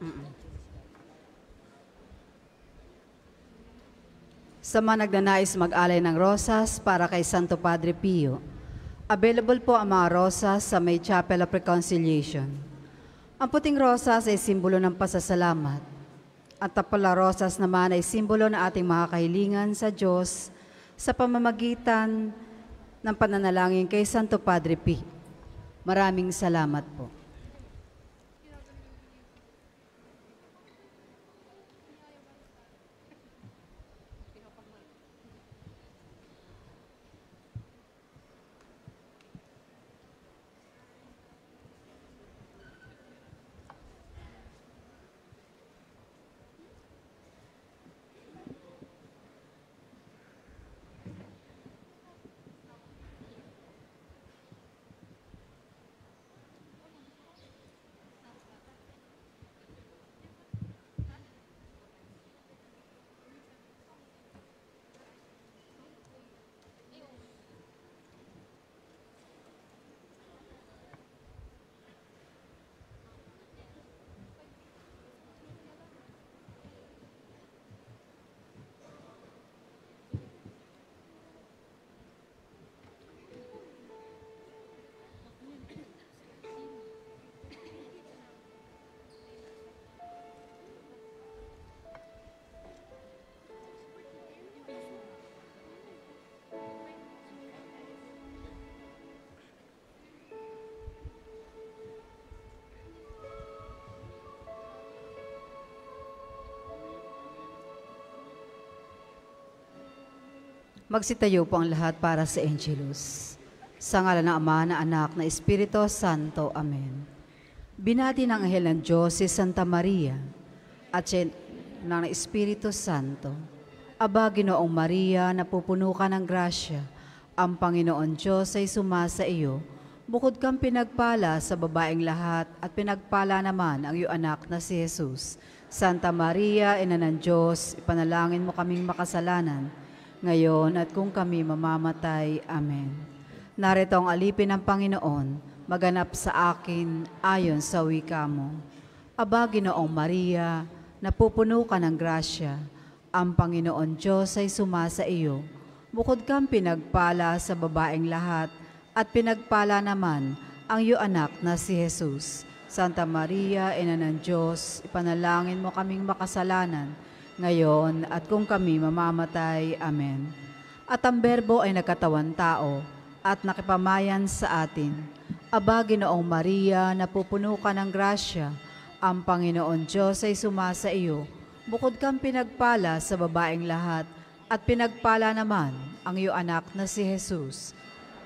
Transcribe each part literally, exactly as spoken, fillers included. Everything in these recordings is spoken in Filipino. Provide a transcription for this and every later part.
Sa mga nagnanais mag-alay ng rosas para kay Santo Padre Pio, available po ang mga rosas sa may Chapel of Reconciliation. Ang puting rosas ay simbolo ng pasasalamat. At tapala rosas naman ay simbolo ng ating mga kahilingan sa Diyos sa pamamagitan ng pananalangin kay Santo Padre Pio. Maraming salamat po. Magsitayo po ang lahat para sa Angelus. Sa ngalan ng Ama, na Anak, na Espiritu Santo. Amen. Binati ng Anghel ng Diyos si Santa Maria at siya ng Espiritu Santo. Aba, Ginoong Maria, napupuno ka ng grasya. Ang Panginoon Diyos ay sumasa iyo. Bukod kang pinagpala sa babaeng lahat at pinagpala naman ang iyong anak na si Jesus. Santa Maria, Ina ng Diyos, ipanalangin mo kaming makasalanan, ngayon at kung kami mamamatay. Amen. Narito ang alipin ng Panginoon, maganap sa akin ayon sa wika mo. Aba, Ginoong Maria, napupuno ka ng grasya. Ang Panginoon Diyos ay sumasa iyo. Bukod kang pinagpala sa babaeng lahat, at pinagpala naman ang iyong anak na si Jesus. Santa Maria, Ina ng Diyos, ipanalangin mo kaming makasalanan, ngayon at kung kami mamamatay. Amen. At ang Berbo ay nagkatawan tao at nakipamayan sa atin. Aba, Ginoong Maria, napupuno ka ng grasya. Ang Panginoon Diyos ay sumasa iyo. Bukod kang pinagpala sa babaeng lahat, at pinagpala naman ang iyong anak na si Jesus.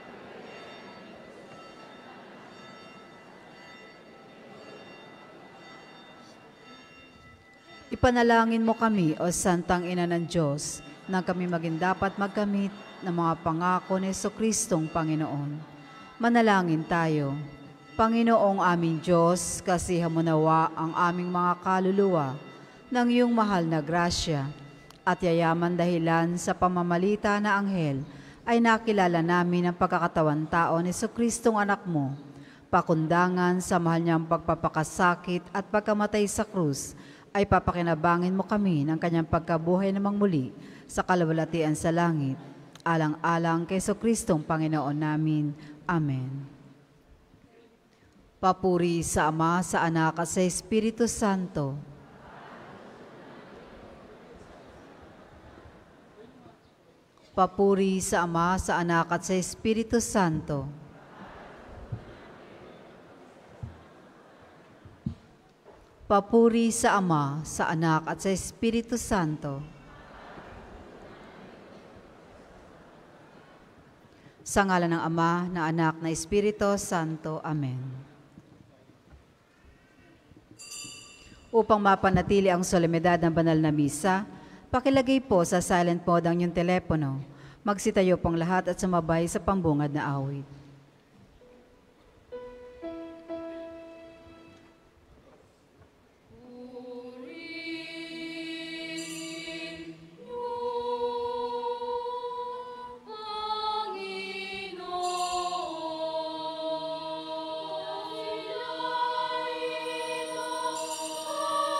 Ipanalangin mo kami, o Santang Ina ng Diyos, nang kami maging dapat magkamit ng mga pangako ni Jesucristong Panginoon. Manalangin tayo. Panginoong aming Diyos, kasihan mo nawa ang aming mga kaluluwa ng iyong mahal na grasya, at yayaman dahilan sa pamamalita na anghel ay nakilala namin ang pagkakatawan tao ni Jesucristong anak mo, pakundangan sa mahal niyang pagpapakasakit at pagkamatay sa krus, ay papakinabangin mo kami ng kanyang pagkabuhay namang muli sa kalawalatian sa langit, alang-alang kay Jesucristong Panginoon namin. Amen. Papuri sa Ama, sa Anak, at sa Espiritu Santo. Papuri sa Ama, sa Anak, at sa Espiritu Santo. Papuri sa Ama, sa Anak, at sa Espiritu Santo. Sa ngalan ng Ama, na Anak, na Espiritu Santo. Amen. Upang mapanatili ang solemnidad ng banal na misa, pakilagay po sa silent mode ang inyong telepono. Magsitayo pong lahat at sumabay sa pambungad na awit. Oh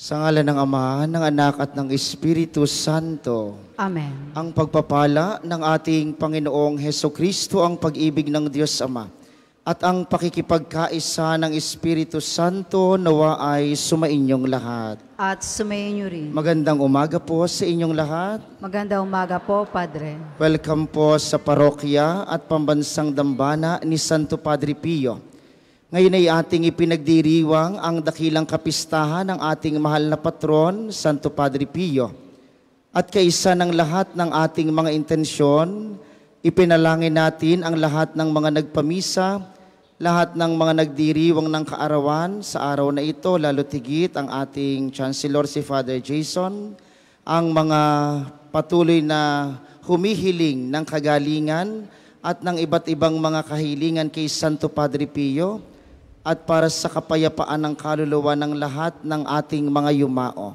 Sa ngalan ng Ama, ng Anak at ng Espiritu Santo. Amen. Ang pagpapala ng ating Panginoong Hesukristo, ang pag-ibig ng Diyos Ama, at ang pakikipagkaisa ng Espiritu Santo nawa ay sumainyong lahat. At sumayin niyo rin. Magandang umaga po sa inyong lahat. Magandang umaga po, Padre. Welcome po sa parokya at pambansang dambana ni Santo Padre Pio. Ngayon ay ating ipinagdiriwang ang dakilang kapistahan ng ating mahal na patron, Santo Padre Pio. At kaisa ng lahat ng ating mga intensyon, ipinalangin natin ang lahat ng mga nagpamisa, lahat ng mga nagdiriwang ng kaarawan sa araw na ito, lalo tigit ang ating Chancellor si Father Jason, ang mga patuloy na humihiling ng kagalingan at ng iba't ibang mga kahilingan kay Santo Padre Pio, at para sa kapayapaan ng kaluluwa ng lahat ng ating mga yumao.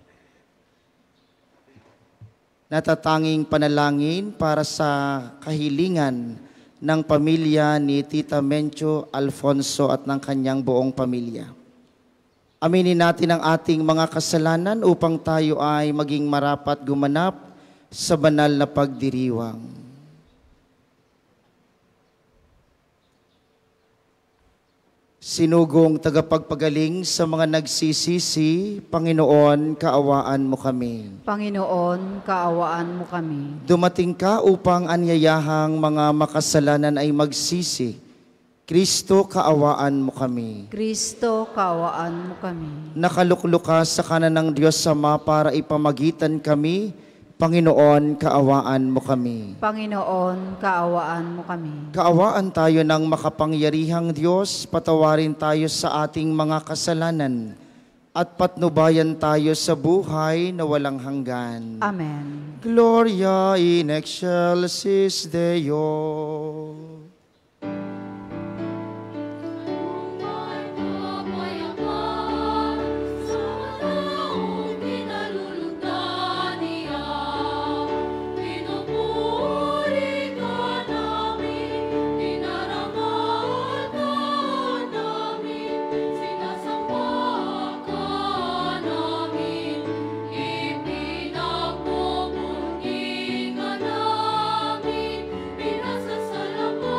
Natatanging panalangin para sa kahilingan ng pamilya ni Tita Mencho Alfonso at ng kanyang buong pamilya. Aminin natin ang ating mga kasalanan upang tayo ay maging marapat gumanap sa banal na pagdiriwang. Sinugong tagapagpagaling sa mga nagsisisi, Panginoon, kaawaan mo kami. Panginoon, kaawaan mo kami. Dumating ka upang anyayahang mga makasalanan ay magsisi. Kristo, kaawaan mo kami. Kristo, kaawaan mo kami. Nakaluklok ka sa kanan ng Diyos Ama para ipamagitan kami. Panginoon, kaawaan mo kami. Panginoon, kaawaan mo kami. Kaawaan tayo ng makapangyarihang Diyos, patawarin tayo sa ating mga kasalanan, at patnubayan tayo sa buhay na walang hanggan. Amen. Gloria in excelsis Deo. Pinasasalamat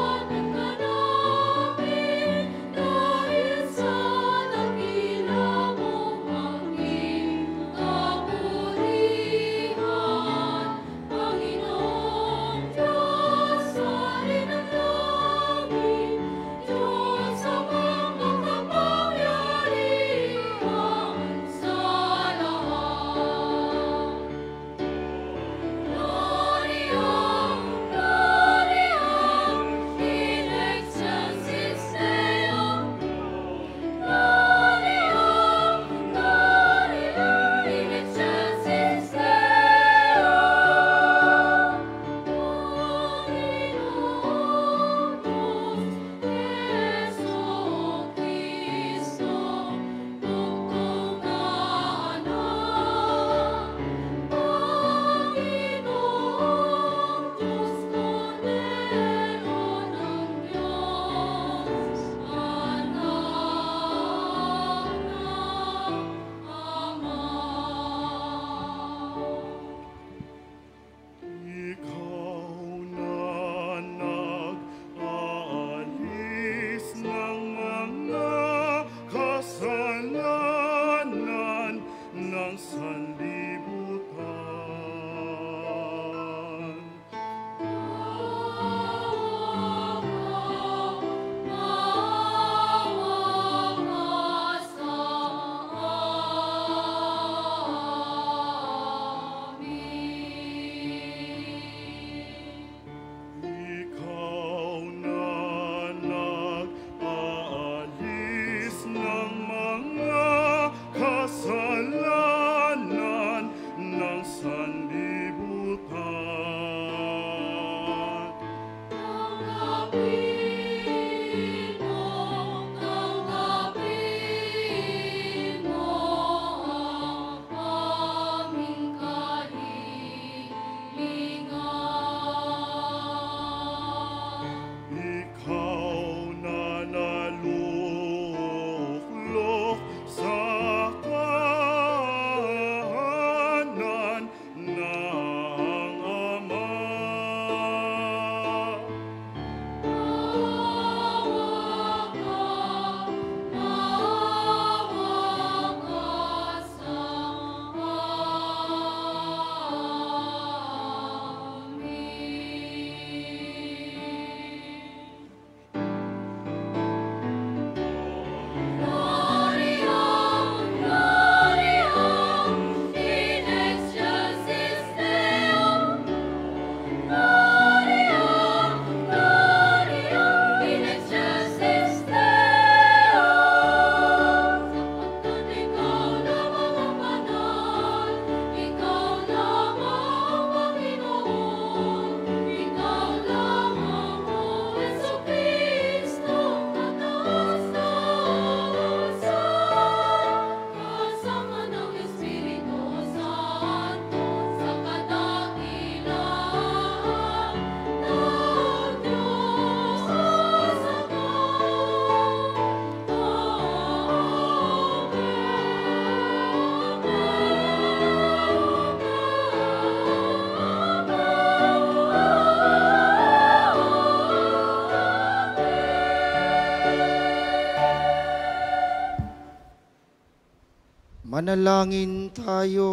Manalangin tayo.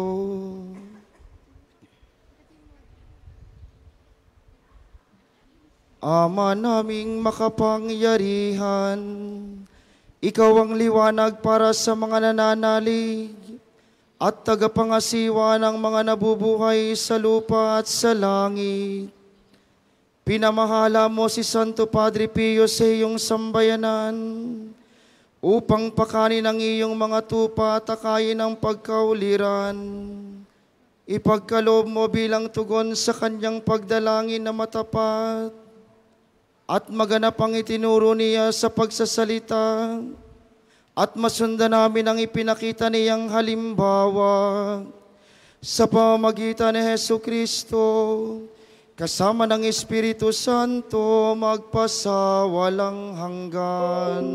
Ama naming makapangyarihan, Ikaw ang liwanag para sa mga nananalig at tagapangasiwa ng mga nabubuhay sa lupa at sa langit. Pinamahala mo si Santo Padre Pio sa iyong sambayanan upang pakanin ang iyong mga tupa at akayin ang pagkauliran. Ipagkaloob mo bilang tugon sa kanyang pagdalangin na matapat at maganap ang itinuro niya sa pagsasalita at masundan namin ang ipinakita niyang halimbawa sa pamamagitan ni Hesu Kristo kasama ng Espiritu Santo magpasawalang hanggan.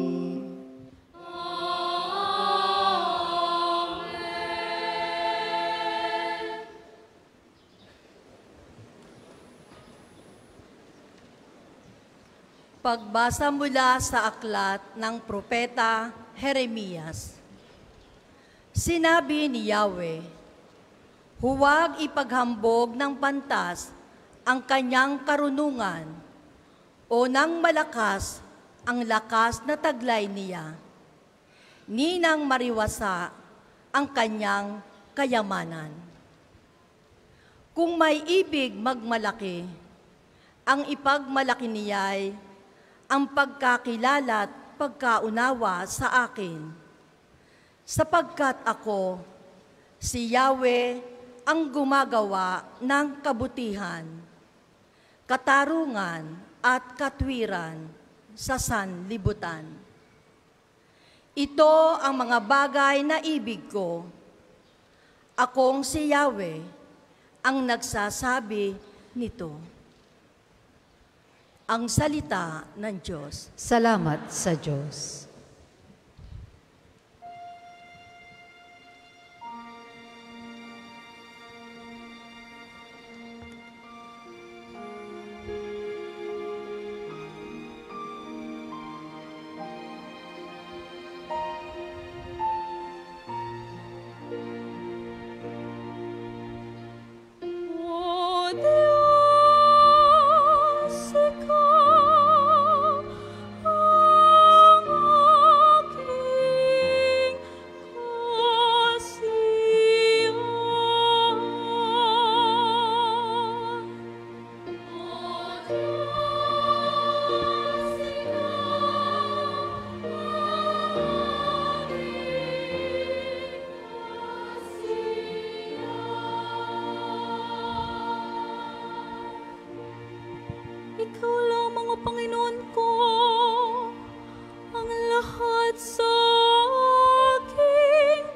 Pagbasa mula sa aklat ng Propeta Jeremias. Sinabi ni Yahweh, huwag ipaghambog ng pantas ang kanyang karunungan o ng malakas ang lakas na taglay niya, ni nang mariwasa ang kanyang kayamanan. Kung may ibig magmalaki, ang ipagmalaki niya'y ang pagkakilala at pagkaunawa sa akin, sapagkat ako, si Yahweh, ang gumagawa ng kabutihan, katarungan at katwiran sa sanlibutan. Ito ang mga bagay na ibig ko. Akong si Yahweh, ang nagsasabi nito. Ang salita ng Diyos. Salamat sa Diyos. Ikaw lamang, O Panginoon ko, ang lahat sa aking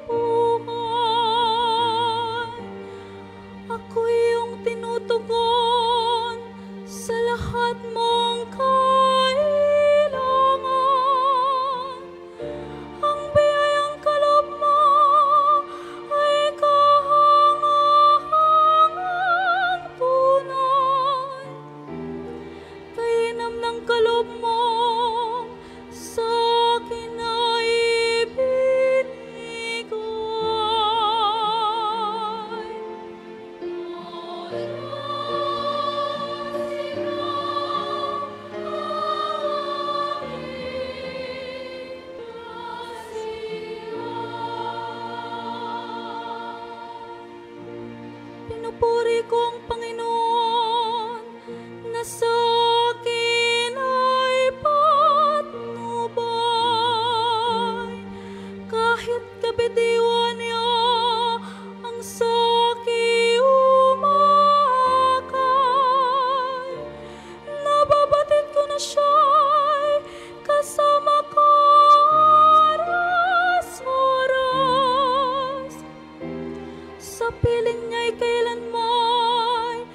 buhay. Ako iyong tinutugon sa lahat mong kailangan. Ang biyayang kaloob mo ay kahangahangang tunay. Kainam ng kaloob mo sa akin ay ibinigay. Pinupuri ko ang Panginoon na sa akin ay patnubay. Kahit kabitiwan niya ang sa akin umakay, nababatid ko na siya'y kasama ko oras-oras. Sa piling niya'y kailanman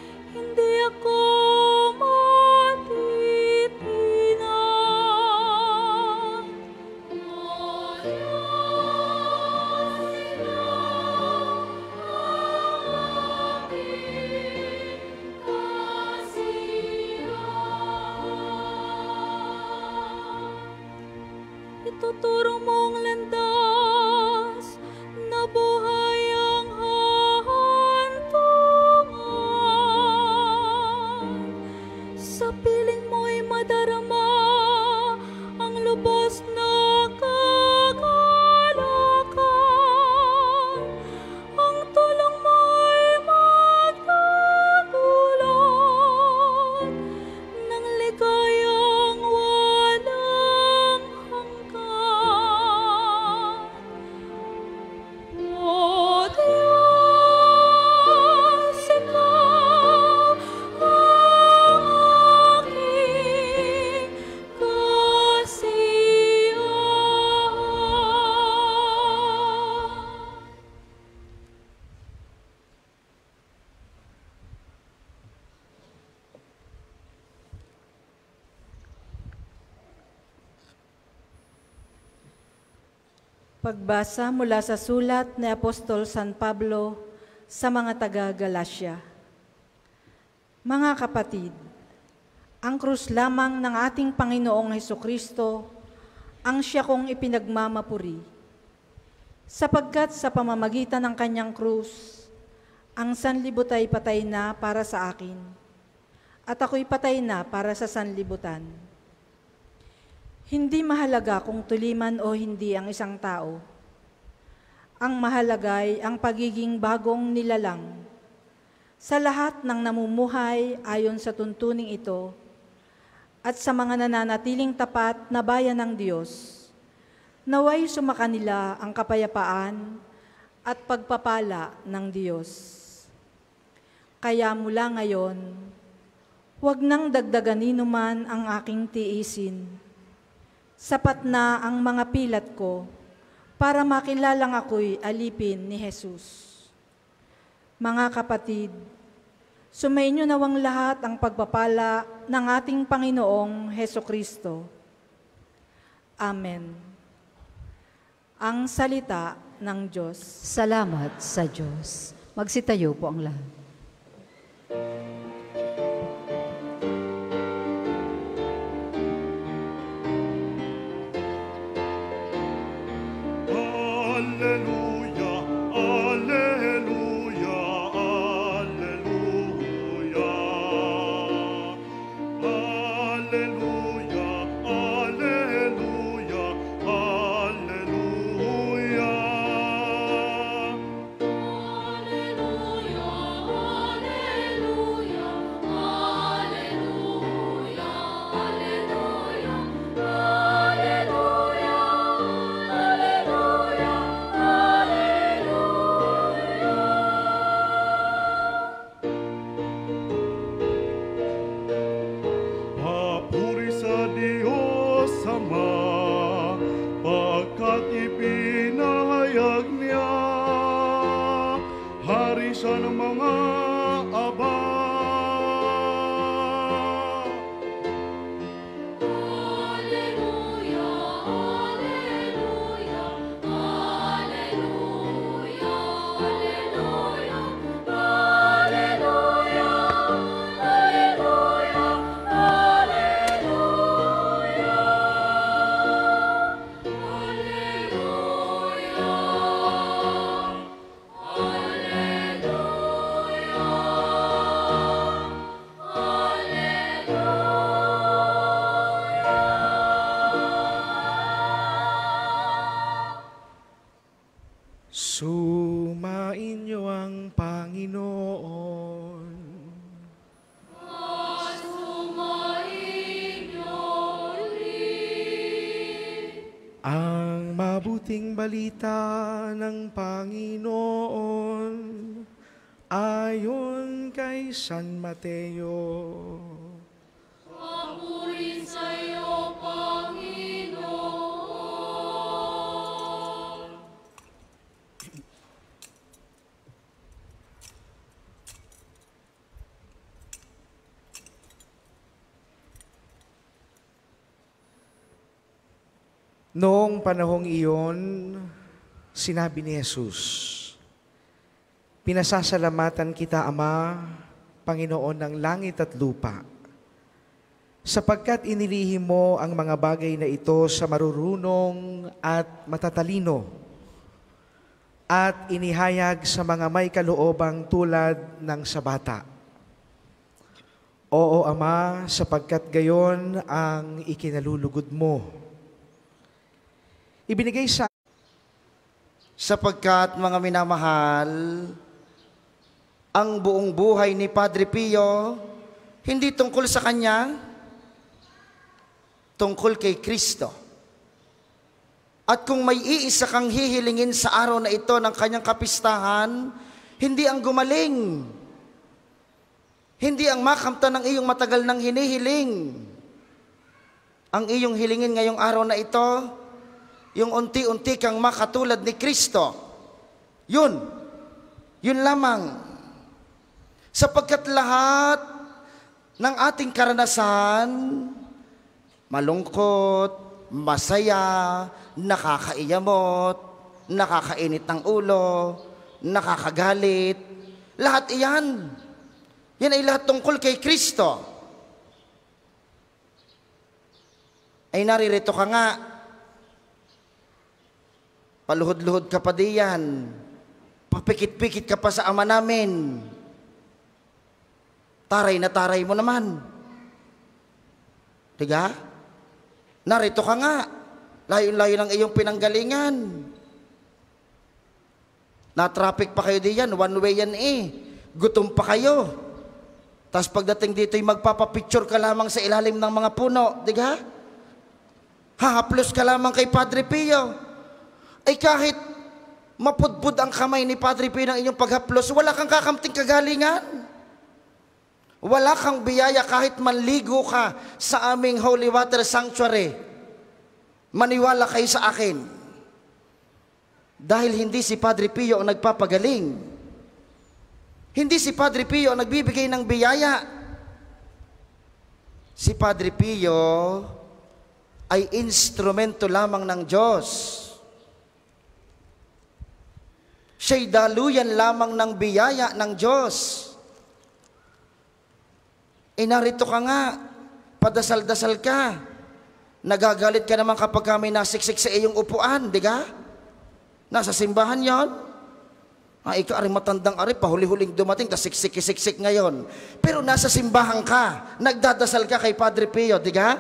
Pagbasa mula sa sulat ni Apostol San Pablo sa mga taga-Galasya. Mga kapatid, ang krus lamang ng ating Panginoong Hesukristo ang siya kong ipinagmamapuri. Sapagkat sa pamamagitan ng kanyang krus, ang sanlibutan ay patay na para sa akin, at ako'y patay na para sa sanlibutan. Hindi mahalaga kung tuliman o hindi ang isang tao. Ang mahalaga ay ang pagiging bagong nilalang. Sa lahat ng namumuhay ayon sa tuntuning ito, at sa mga nananatiling tapat na bayan ng Diyos, naway sumakanila ang kapayapaan at pagpapala ng Diyos. Kaya mula ngayon, huwag nang dagdaganin man ang aking tiisin. Sapat na ang mga pilat ko para makilalang ako'y alipin ni Jesus. Mga kapatid, sumainyo nawang lahat ang pagpapala ng ating Panginoong Hesukristo. Amen. Ang salita ng Diyos. Salamat sa Diyos. Magsitayo po ang lahat. Alleluia, alleluia, alleluia. Alleluia, alleluia, alleluia. Papuri sa Diyos Ama, pagkat ipinahayag niya, hari siya ng mga aba. Sumainyo ang Panginoon. Ang mabuting balita ng Panginoon ayon kay San Mateo. Papuri sa iyo, Panginoon. Noong panahong iyon, sinabi ni Jesus, "Pinasasalamatan kita, Ama, Panginoon ng langit at lupa, sapagkat inilihim mo ang mga bagay na ito sa marurunong at matatalino, at inihayag sa mga may kaloobang tulad ng sa bata. Oo, Ama, sapagkat gayon ang ikinalulugod mo. Ibinigay sa Sapagkat mga minamahal, ang buong buhay ni Padre Pio, hindi tungkol sa kanya, tungkol kay Kristo. At kung may iisa kang hihilingin sa araw na ito ng kanyang kapistahan, hindi ang gumaling, hindi ang makamtan ng iyong matagal nang hinihiling. Ang iyong hilingin ngayong araw na ito, yung unti-unti kang makatulad ni Kristo. Yun. Yun lamang. Sapagkat lahat ng ating karanasan, malungkot, masaya, nakakaiyamot, nakakainit ng ulo, nakakagalit. Lahat iyan. Yan ay lahat tungkol kay Kristo. Ay naririto ka nga, paluhod-luhod ka pa diyan, papikit-pikit ka pa sa Ama namin. Taray na taray mo naman. Diga? Narito ka nga, layo-layo ng iyong pinanggalingan. Na-traffic pa kayo diyan, one way yan eh. Gutom pa kayo. Tapos pagdating dito, magpapapicture ka lamang sa ilalim ng mga puno. Diga? Hahaplos ka lamang kay Padre Pio. Ay kahit mapudpud ang kamay ni Padre Pio ng inyong paghaplos, wala kang kakamting kagalingan. Wala kang biyaya kahit manligo ka sa aming Holy Water Sanctuary. Maniwala kayo sa akin. Dahil hindi si Padre Pio ang nagpapagaling. Hindi si Padre Pio ang nagbibigay ng biyaya. Si Padre Pio ay instrumento lamang ng Diyos. Siya'y daluyan lamang ng biyaya ng Diyos. E narito ka nga, padasal-dasal ka. Nagagalit ka naman kapag may nasiksik sa iyong upuan, di ka? Nasa simbahan yon. Ah, ikaw ari matandang ari, pahuli-huling dumating, tas siksik-siksik ngayon. Pero nasa simbahan ka, nagdadasal ka kay Padre Pio, di ka?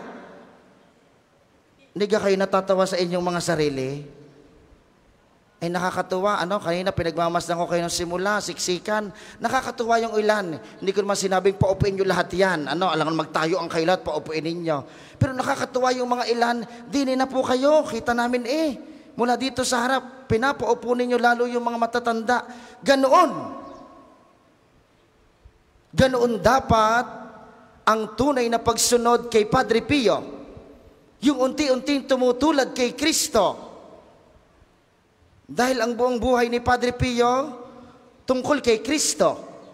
Hindi ka kayo natatawa sa inyong mga sarili? Ay nakakatuwa, ano, kanina pinagmamasdan ko kayo ng simula, siksikan. Nakakatuwa yung ilan. Hindi ko naman sinabing paupuin nyo lahat yan. Ano, alangan magtayo ang kayo lahat, paupuin ninyo. Pero nakakatuwa yung mga ilan, dini na po kayo, kita namin eh. Mula dito sa harap, pinapaupo ninyo lalo yung mga matatanda. Ganoon. Ganoon dapat ang tunay na pagsunod kay Padre Pio. Yung unti-unting tumutulad kay Kristo. Dahil ang buong buhay ni Padre Pio tungkol kay Kristo.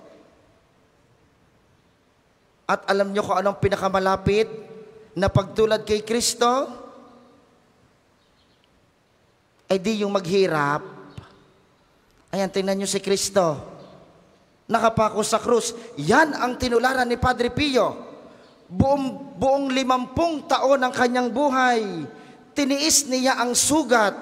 At alam nyo kung anong pinakamalapit na pagtulad kay Kristo? Ay di yung maghirap. Ayan, tingnan nyo si Kristo. Nakapako sa krus. Yan ang tinularan ni Padre Pio. Buong, buong limampung taon ng kanyang buhay, tiniis niya ang sugat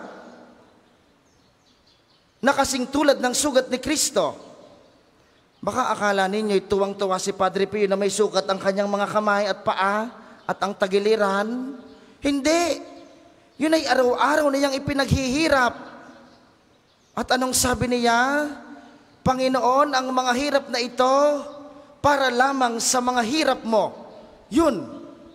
na kasing tulad ng sugat ni Kristo. Baka akala ninyo tuwang-tuwa si Padre Pio na may sugat ang kanyang mga kamay at paa at ang tagiliran. Hindi. Yun ay araw-araw na niyang ipinaghihirap. At anong sabi niya? Panginoon, ang mga hirap na ito para lamang sa mga hirap mo. Yun.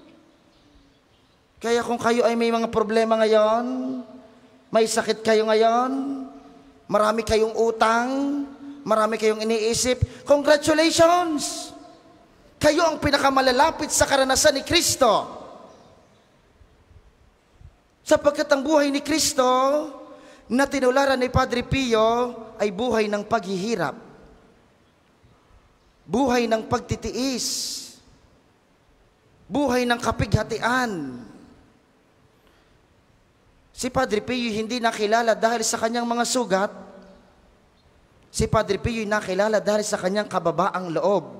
Kaya kung kayo ay may mga problema ngayon, may sakit kayo ngayon, marami kayong utang, marami kayong iniisip, congratulations! Kayo ang pinakamalalapit sa karanasan ni Kristo. Sapagkat ang buhay ni Kristo na tinularan ni Padre Pio ay buhay ng paghihirap. Buhay ng pagtitiis. Buhay ng kapighatian. Si Padre Pio hindi nakilala dahil sa kanyang mga sugat. Si Padre Pio nakilala dahil sa kanyang kababaang loob.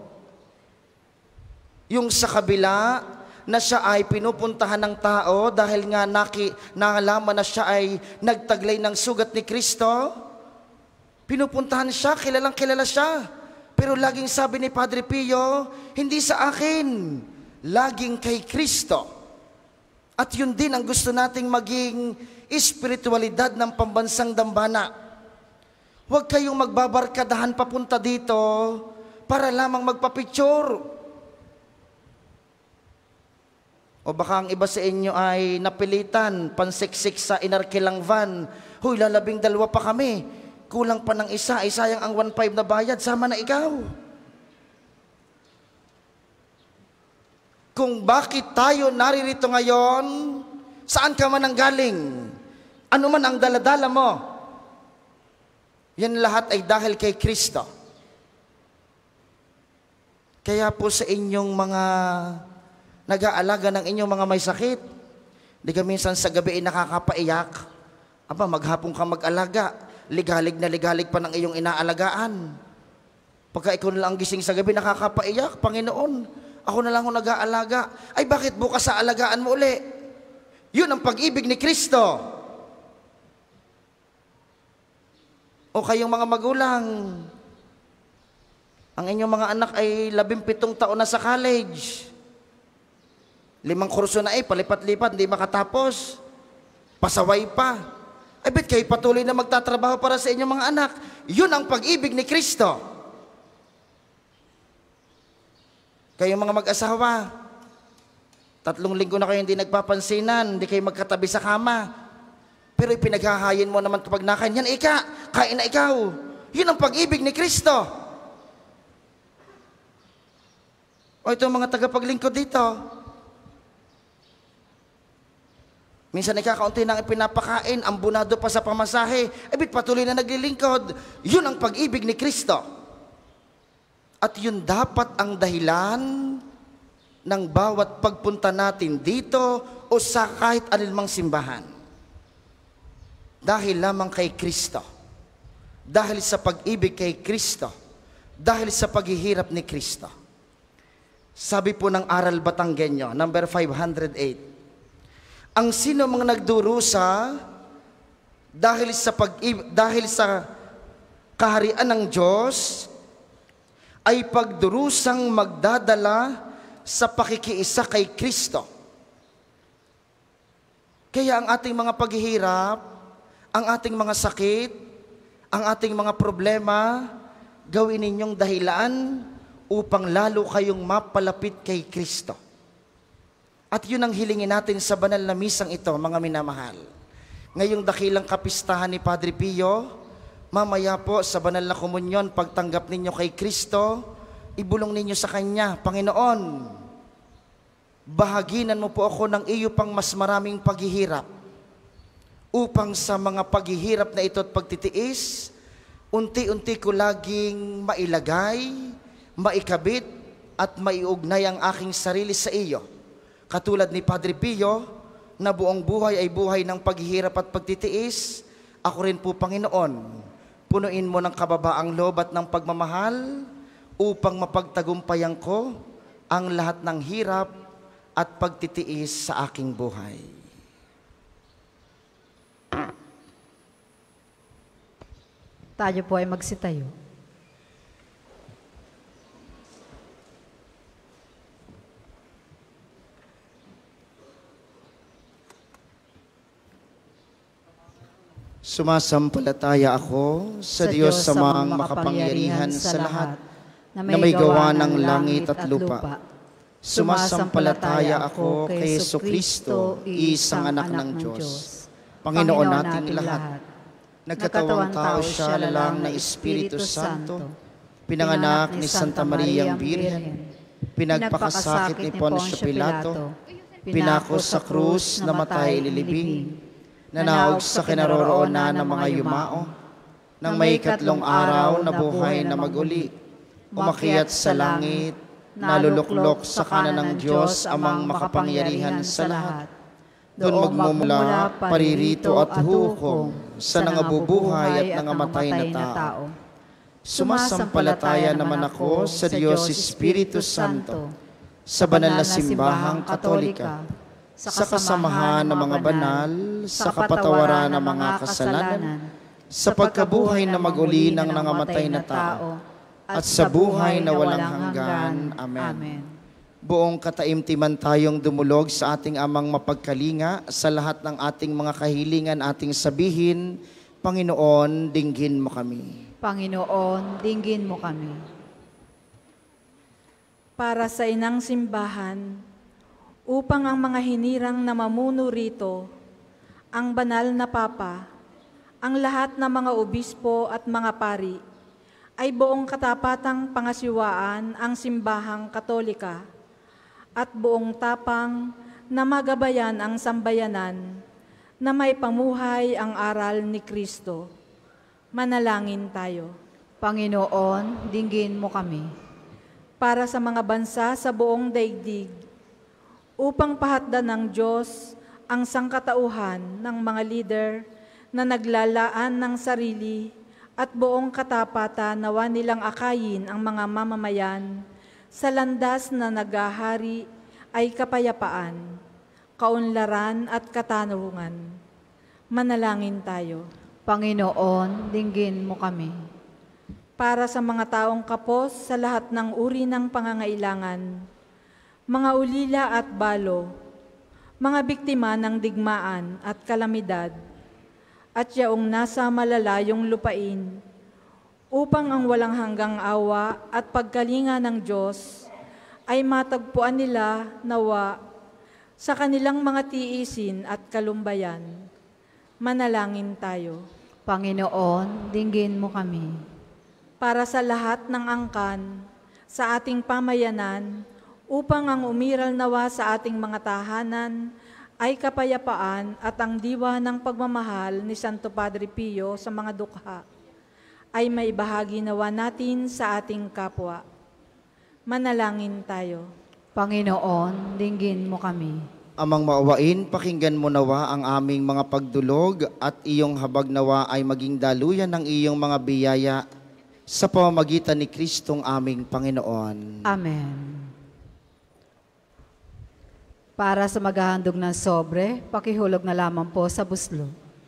Yung sa kabila na siya ay pinupuntahan ng tao dahil nga naki, nalaman na siya ay nagtaglay ng sugat ni Kristo. Pinupuntahan siya, kilalang kilala siya. Pero laging sabi ni Padre Pio, hindi sa akin, laging kay Kristo. At yun din ang gusto nating maging espiritualidad ng pambansang dambana. Huwag kayong magbabarkadahan papunta dito para lamang magpapicture. O baka ang iba sa inyo ay napilitan, pansiksik sa inarkilang van. Huy, lalabing dalawa pa kami. Kulang pa ng isa, ay sayang ang one five na bayad, sama na ikaw. Kung bakit tayo naririto ngayon, saan ka man ang galing, ano man ang daladala mo, yan lahat ay dahil kay Kristo. Kaya po sa inyong mga nag-aalaga ng inyong mga may sakit, di ka minsan sa gabi ay nakakapaiyak, Aba, maghapon ka mag-alaga, ligalig na ligalig pa ng iyong inaalagaan. Pagka ikaw na lang gising sa gabi, nakakapaiyak, Panginoon, ako na lang ang nag-aalaga. Ay, bakit bukas sa alagaan mo uli? Yun ang pag-ibig ni Kristo. O kayong mga magulang, ang inyong mga anak ay labimpitong taon na sa college. Limang kurso na eh, palipat-lipat, hindi makatapos. Pasaway pa. Ay, bet kayo patuloy na magtatrabaho para sa inyong mga anak. Yun ang pag-ibig ni Kristo. Kayong mga mag-asawa, tatlong linggo na kayo hindi nagpapansinan, hindi kayo magkatabi sa kama. Pero ipinaghahayin mo naman kapag nakain, yan ika, kain na ikaw. Yun ang pag-ibig ni Kristo. O itong mga tagapaglingkod dito, minsan ikakaunti nang ipinapakain, ambunado pa sa pamasahe, ebit patuloy na naglilingkod. Yun ang pag-ibig ni Kristo. At yun dapat ang dahilan ng bawat pagpunta natin dito o sa kahit alinmang simbahan. Dahil lamang kay Kristo. Dahil sa pag-ibig kay Kristo. Dahil sa paghihirap ni Kristo. Sabi po ng Aral Batanggenyo, number five hundred eight, ang sino mga nagdurusa dahil sa pag dahil sa kaharian ng Diyos ay pagdurusang magdadala sa pakikiisa kay Kristo. Kaya ang ating mga paghihirap, ang ating mga sakit, ang ating mga problema, gawin ninyong dahilan upang lalo kayong mapalapit kay Kristo. At yun ang hilingin natin sa banal na misang ito, mga minamahal. Ngayong dakilang kapistahan ni Padre Pio, mamaya po sa banal na komunyon, pagtanggap ninyo kay Kristo, ibulong ninyo sa Kanya, Panginoon, bahaginan mo po ako ng iyo pang mas maraming paghihirap, upang sa mga paghihirap na ito at pagtitiis, unti-unti ko laging mailagay, maikabit at maiugnay ang aking sarili sa iyo. Katulad ni Padre Pio, na buong buhay ay buhay ng paghihirap at pagtitiis, ako rin po, Panginoon, punuin mo ng kababaang loob at ng pagmamahal upang mapagtagumpayan ko ang lahat ng hirap at pagtitiis sa aking buhay. Tayo po ay magsitayo. Sumasampalataya ako sa, sa Diyos sa mga makapangyarihan sa lahat, na may gawa ng langit at lupa. Sumasampalataya ako kay Jesucristo, isang anak ng Diyos, Panginoon nating lahat. Nagkatawang tao siya lalang na Espiritu Santo, pinanganak ni Santa Mariang Birhen, pinagpakasakit ni Poncio Pilato, pinako sa krus, namatay, ililibing, nanaog sa kinaroroonan ng mga yumao, nang may ikatlong araw na buhay na maguli, umakyat sa langit, naluluklok sa kanan ng Diyos amang makapangyarihan sa lahat. Doon magmumula, paririto at hukom sa nangabubuhay at nangamatay na tao. Sumasampalataya naman ako sa Diyos Espiritu Santo, sa banal na simbahang Katolika, sa kasamahan ng mga banal, sa kapatawaran ng mga kasalanan, sa pagkabuhay na maguli ng nangamatay na tao, at sa buhay na walang hanggan. Amen. Buong kataimtiman tayong dumulog sa ating amang mapagkalinga, sa lahat ng ating mga kahilingan ating sabihin, Panginoon, dinggin mo kami. Panginoon, dinggin mo kami. Para sa inang simbahan, upang ang mga hinirang na mamuno rito, ang banal na Papa, ang lahat ng mga obispo at mga pari, ay buong katapatang pangasiwaan ang simbahang Katolika at buong tapang na magabayan ang sambayanan na may pamuhay ang aral ni Kristo. Manalangin tayo. Panginoon, dinggin mo kami. Para sa mga bansa sa buong daigdig, upang pahatdan ng Diyos ang sangkatauhan ng mga leader na naglalaan ng sarili at buong katapatan nawa nilang akayin ang mga mamamayan sa landas na naghahari ay kapayapaan, kaunlaran at katanungan. Manalangin tayo. Panginoon, dinggin mo kami. Para sa mga taong kapos sa lahat ng uri ng pangangailangan, mga ulila at balo, mga biktima ng digmaan at kalamidad, at yaong nasa malalayong lupain, upang ang walang hanggang awa at pagkalinga ng Diyos ay matagpuan nila nawa sa kanilang mga tiisin at kalumbayan. Manalangin tayo. Panginoon, dinggin mo kami. Para sa lahat ng angkan sa ating pamayanan, upang ang umiral nawa sa ating mga tahanan ay kapayapaan at ang diwa ng pagmamahal ni Santo Padre Pio sa mga dukha ay maibahagi nawa natin sa ating kapwa. Manalangin tayo. Panginoon, dinggin mo kami. Amang maawain, pakinggan mo nawa ang aming mga pagdulog at iyong habag nawa ay maging daluyan ng iyong mga biyaya sa pamamagitan ni Kristong aming Panginoon. Amen. Para sa maghahandog ng sobre, pakihulog na lamang po sa buslo.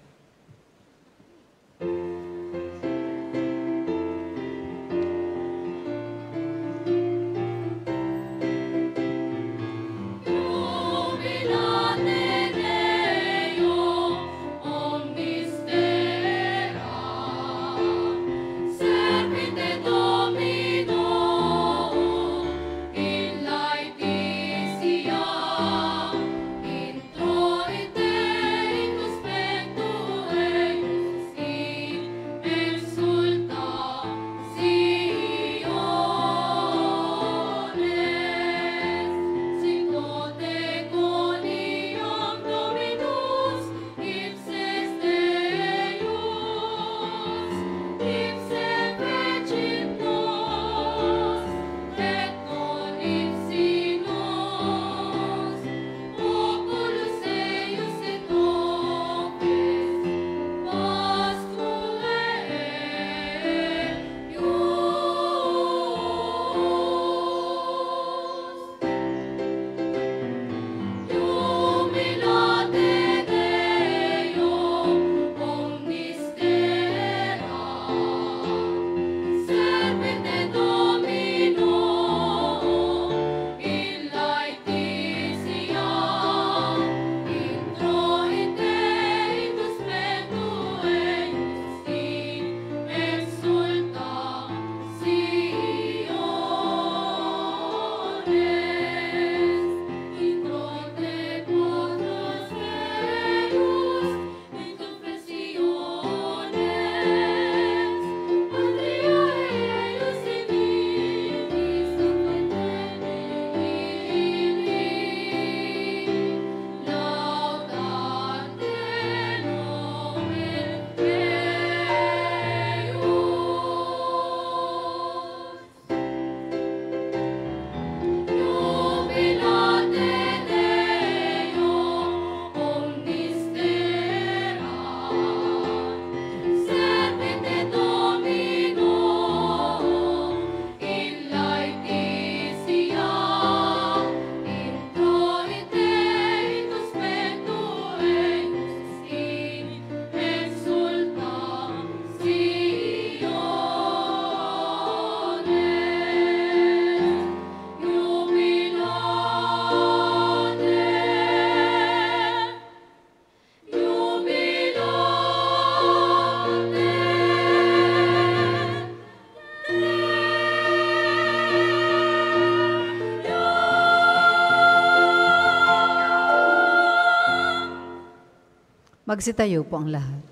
Magsitayo po ang lahat.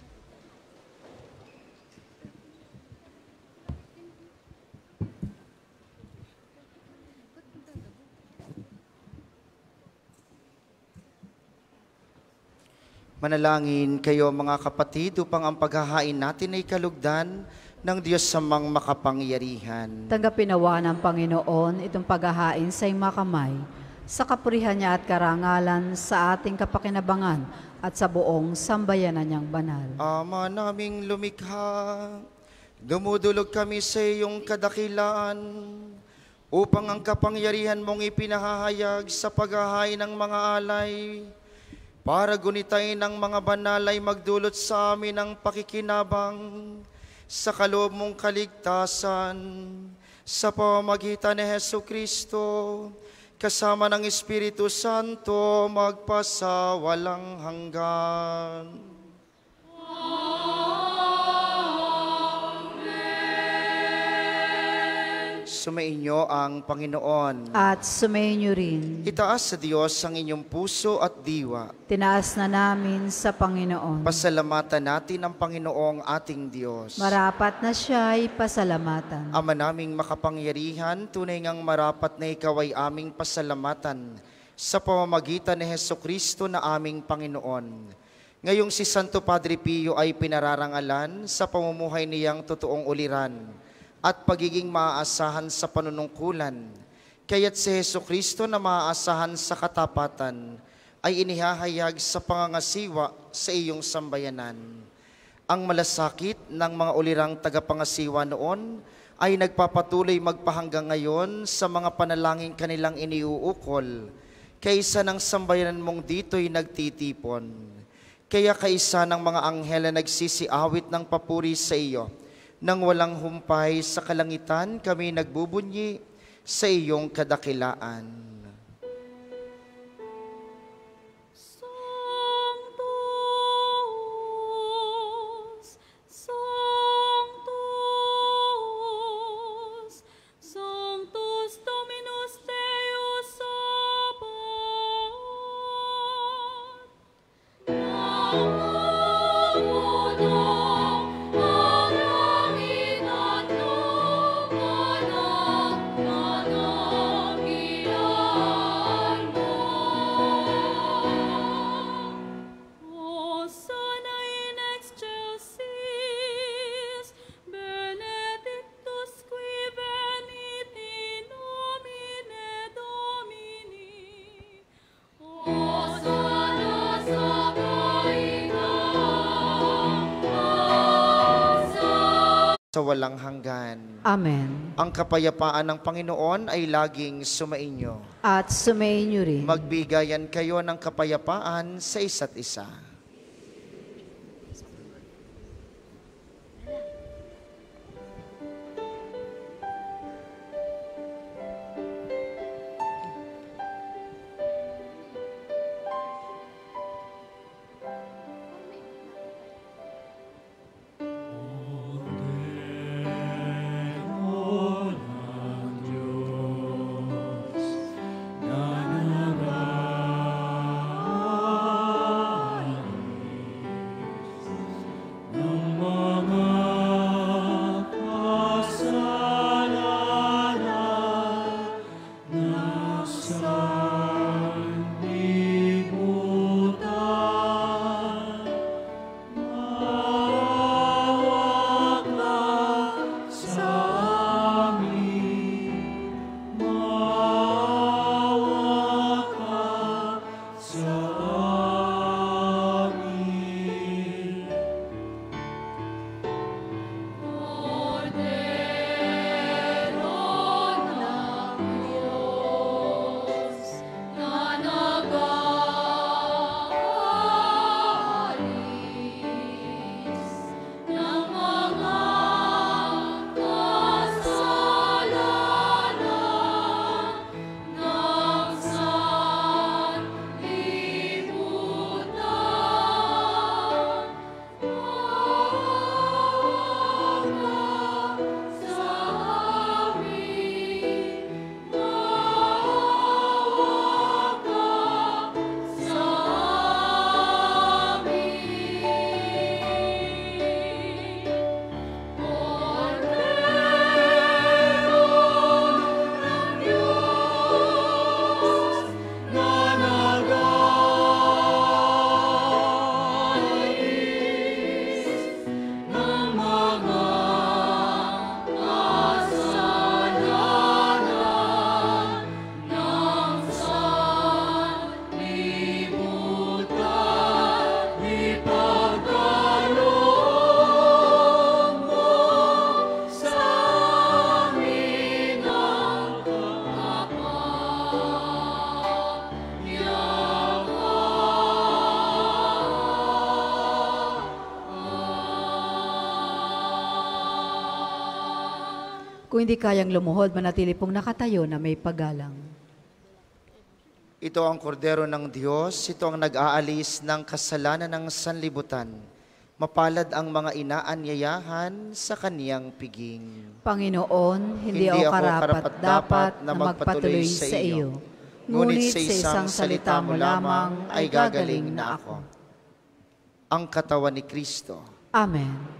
Manalangin kayo mga kapatid upang ang paghahain natin ay kalugdan ng Diyos sa mga makapangyarihan. Tanggapin nawa ng Panginoon itong paghahain sa iyong mga kamay, sa kapurihan niya at karangalan sa ating kapakinabangan at sa buong sambayanan niyang banal. Ama naming lumikha, dumudulog kami sa iyong kadakilaan upang ang kapangyarihan mong ipinahahayag sa paghahain ng mga alay, para gunitain ng mga banal ay magdulot sa amin ng pakikinabang sa kaloob mong kaligtasan, sa pamamagitan ni Hesu Kristo, kasama ng Espiritu Santo, magpasawalang hanggan. Sumainyo ang Panginoon. At sumainyo rin. Itaas sa Diyos ang inyong puso at diwa. Tinaas na namin sa Panginoon. Pasalamatan natin ang Panginoong ating Diyos. Marapat na siya'y pasalamatan. Ama naming makapangyarihan, tunay ngang marapat na ikaw ay aming pasalamatan sa pamamagitan ni Hesu Kristo na aming Panginoon. Ngayong si Santo Padre Pio ay pinararangalan sa pamumuhay niyang totoong uliran at pagiging maaasahan sa panunungkulan. Kaya't si Hesu Kristo na maaasahan sa katapatan ay inihahayag sa pangangasiwa sa iyong sambayanan. Ang malasakit ng mga ulirang tagapangasiwa noon ay nagpapatuloy magpahanggang ngayon sa mga panalangin kanilang iniuukol, kaysa ng sambayanan mong dito'y nagtitipon. Kaya kaisa ng mga anghel na nagsisiawit ng papuri sa iyo, nang walang humpay sa kalangitan kami nagbubunyi sa iyong kadakilaan. Sanctus, Sanctus, Sanctus Dominus Deus Sabaoth. Namo Sa walang hanggan. Amen. Ang kapayapaan ng Panginoon ay laging sumainyo. At sumainyo rin. Magbigayan kayo ng kapayapaan sa isa't isa. Kung hindi kayang lumuhod, manatili pong nakatayo na may paggalang. Ito ang kordero ng Diyos, ito ang nag-aalis ng kasalanan ng sanlibutan. Mapalad ang mga inaanyayahan sa kaniyang piging. Panginoon, hindi, Hindi ako ako karapat-dapat na magpatuloy sa iyo. Ngunit sa isang salita mo lamang ay gagaling na ako. Ang katawan ni Kristo. Amen.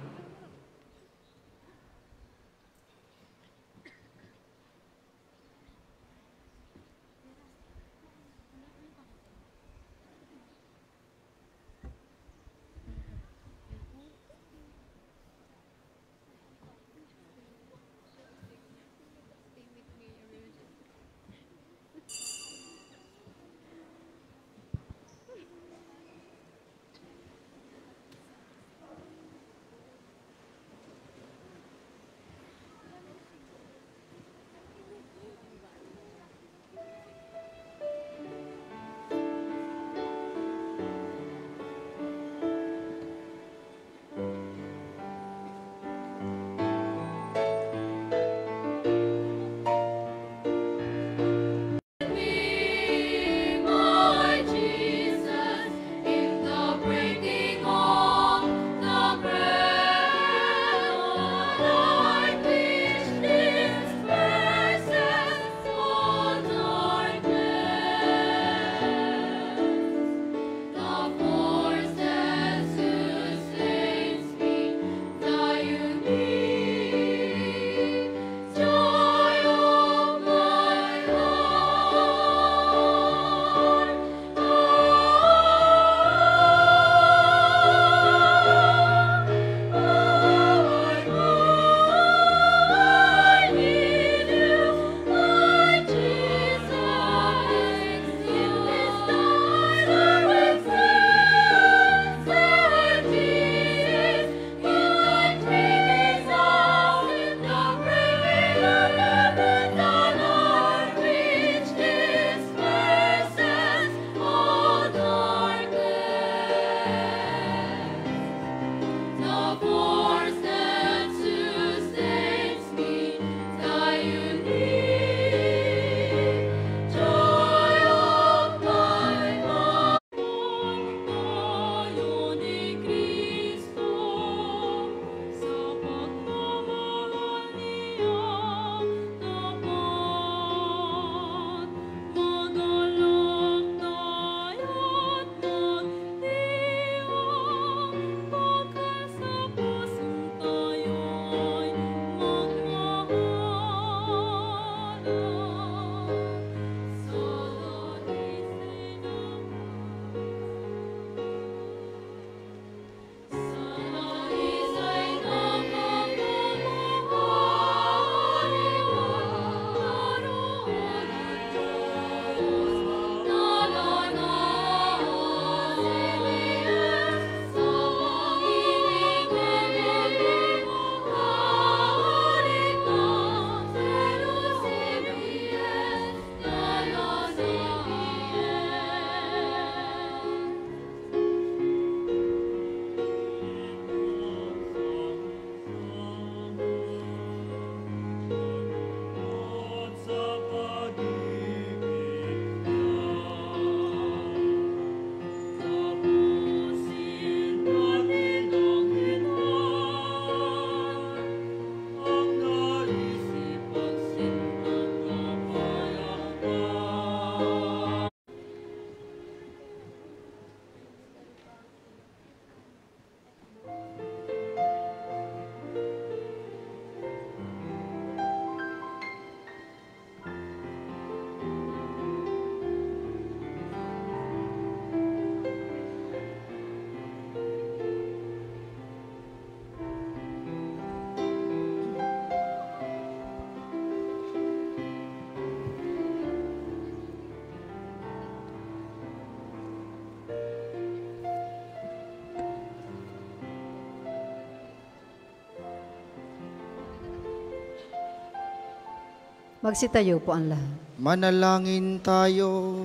Magsitayo po ang lahat. Manalangin tayo.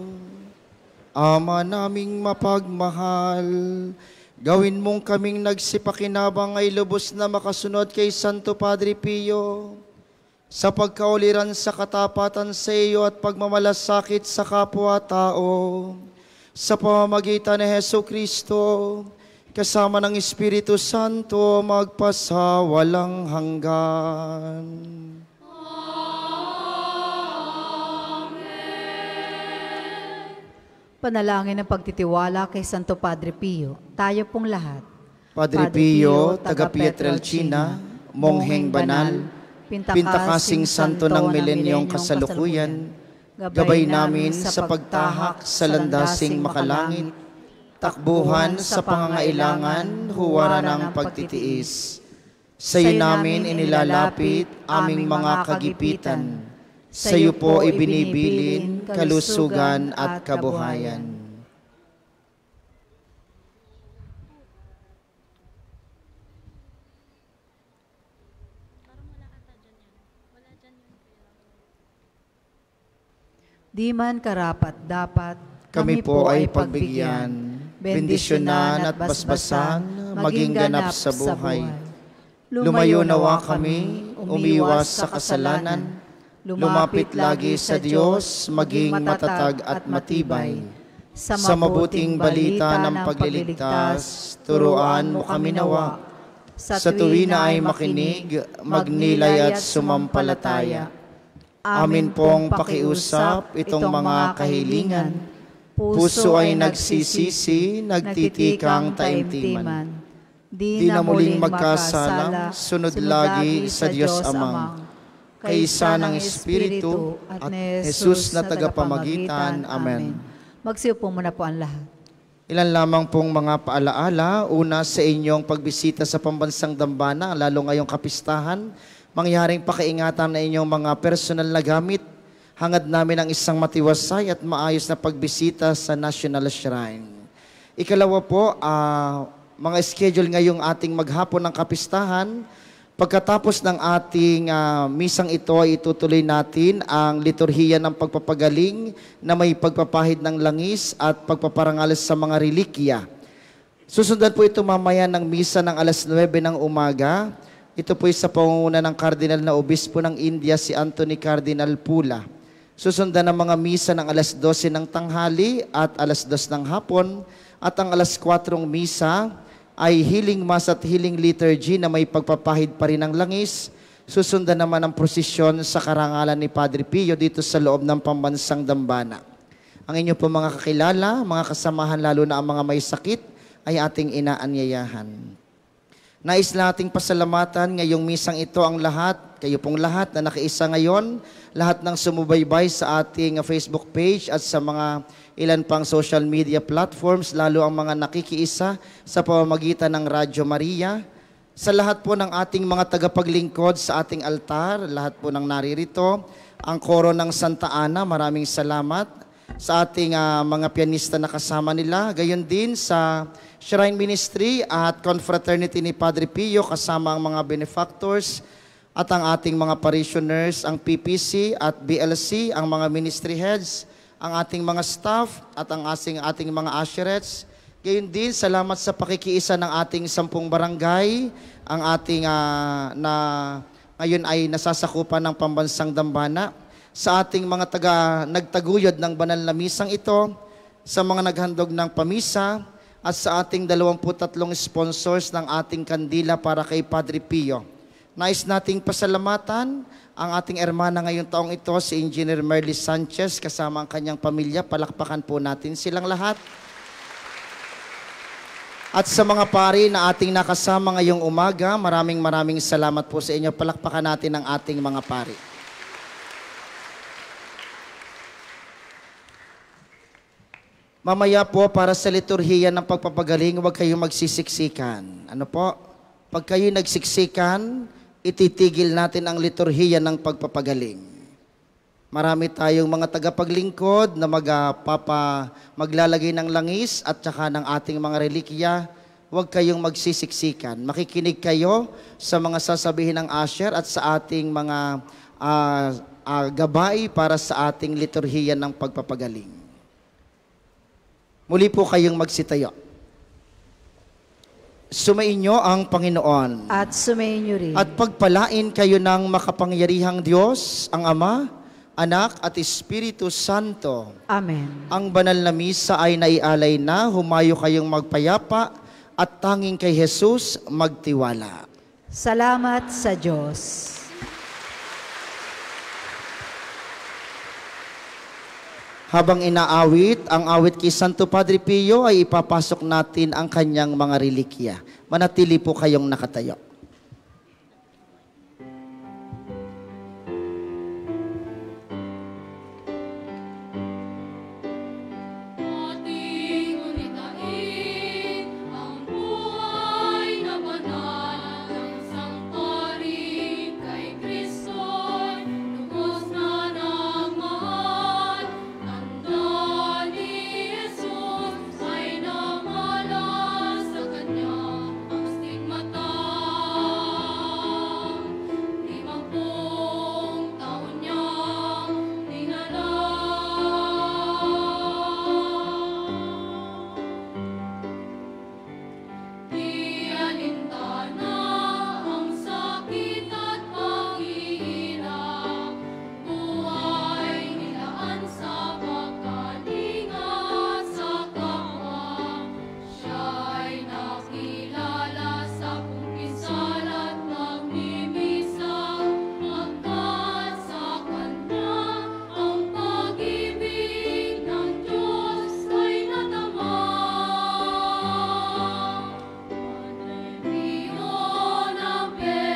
Ama naming mapagmahal, gawin mong kaming nagsipakinabang ay lubos na makasunod kay Santo Padre Pio. sa pagkauliran sa katapatan sa iyo at pagmamalasakit sa kapwa-tao, sa pamamagitan ni Hesu Kristo, kasama ng Espiritu Santo, magpasawalang hanggan. Panalangin ng pagtitiwala kay Santo Padre Pio, tayo pong lahat. Padre Pio, taga Pietrelcina, mongheng banal, pintakasing santo ng milenyong kasalukuyan, gabay namin sa pagtahak sa landasing makalangit, takbuhan sa pangangailangan, huwara ng pagtitiis. Sa iyo namin inilalapit aming mga kagipitan. Sa iyo po ibinibilin kalusugan at kabuhayan. Di man karapat dapat, Kami po ay pagbigyan, bendisyonan at basbasan, maging ganap sa buhay. Lumayo nawa kami, umiwas sa kasalanan, lumapit lagi sa Diyos, maging matatag at matibay. Sa mabuting balita ng pagliligtas, turuan mo kami nawa. Sa tuwi na ay makinig, magnilay at sumampalataya. Amin pong pakiusap itong mga kahilingan. Puso ay nagsisisi, nagtitikang taimtiman. Di na muling magkasalang, sunod lagi sa Diyos Amang. Kaisa ng Espiritu at Jesus na tagapamagitan. Amen. Magsiupo muna po ang lahat. Ilan lamang pong mga paalaala. Una, sa inyong pagbisita sa pambansang dambana, lalo ngayong kapistahan, mangyaring pakiingatan na inyong mga personal na gamit. Hangad namin ang isang matiwasay at maayos na pagbisita sa National Shrine. Ikalawa po, uh, mga schedule ngayong ating maghapon ng kapistahan. Pagkatapos ng ating uh, misang ito, ay itutuloy natin ang liturhiya ng pagpapagaling na may pagpapahid ng langis at pagpaparangal sa mga relikya. Susundan po ito mamaya ng misa ng alas nuwebe ng umaga. Ito po sa pangunguna ng Cardinal na Obispo ng India, si Anthony Cardinal Pula. Susundan ang mga misa ng alas dose ng tanghali at alas dos ng hapon. At ang alas kwatro misa ay healing mass at healing liturgy na may pagpapahid pa rin ng langis. Susundan naman ang prosesyon sa karangalan ni Padre Pio dito sa loob ng pambansang dambana. Ang inyo po mga kakilala, mga kasamahan, lalo na ang mga may sakit, ay ating inaanyayahan. Nais nating pasalamatan ngayong misang ito ang lahat, kayo pong lahat na nakiisa ngayon, lahat ng sumubaybay sa ating Facebook page at sa mga ilan pang social media platforms, lalo ang mga nakikiisa sa pamamagitan ng Radyo Maria. Sa lahat po ng ating mga tagapaglingkod sa ating altar, lahat po ng naririto, ang koro ng Santa Ana, maraming salamat. Sa ating uh, mga pianista na kasama nila, gayon din sa Shrine Ministry at Confraternity ni Padre Pio, kasama ang mga benefactors at ang ating mga parishioners, ang P P C at B L C, ang mga ministry heads, ang ating mga staff at ang ating, ating mga usherettes. Gayon din, salamat sa pakikiisa ng ating sampung barangay, ang ating uh, na ngayon ay nasasakupan ng pambansang dambana, sa ating mga taga nagtaguyod ng banal na misang ito, sa mga naghandog ng pamisa, at sa ating dalawampu't tatlong sponsors ng ating kandila para kay Padre Pio. Nais nating pasalamatan ang ating ermana ngayong taong ito, si Engineer Merly Sanchez, kasama ang kanyang pamilya. Palakpakan po natin silang lahat. At sa mga pari na ating nakasama ngayong umaga, maraming maraming salamat po sa inyo. Palakpakan natin ang ating mga pari. Mamaya po, para sa liturhiya ng pagpapagaling, huwag kayong magsisiksikan. Ano po? Pag kayo nagsiksikan, ititigil natin ang liturhiya ng pagpapagaling. Marami tayong mga tagapaglingkod na magpapa, maglalagay ng langis at saka ng ating mga relikya. Huwag kayong magsisiksikan. Makikinig kayo sa mga sasabihin ng usher at sa ating mga uh, uh, gabay para sa ating liturhiya ng pagpapagaling. Muli po kayong magsitayo. Sumainyo ang Panginoon. At sumainyo rin. At pagpalain kayo ng makapangyarihang Diyos, ang Ama, Anak at Espiritu Santo. Amen. Ang banal na misa ay naialay na, humayo kayong magpayapa at tanging kay Jesus magtiwala. Salamat sa Diyos. Habang inaawit ang awit kay Santo Padre Pio, ay ipapasok natin ang kanyang mga relikya. Manatili po kayong nakatayo. Ating unitain ang buhay na banal ng sangkaring kay Kristo'y lubos na nagmahal. Tanda ni Jesus ay namalas sa kanya ang stigmata. Limampung taon niyang dinala. Di alintana ang sakit at paghihirap, buhay nilaan sa pagkalinga sa kapwa. Siya'y nakilala sa pungkisal at pagmimisa, pagkat sa kanya ang pag-ibig ng Diyos ay natama. Pio ng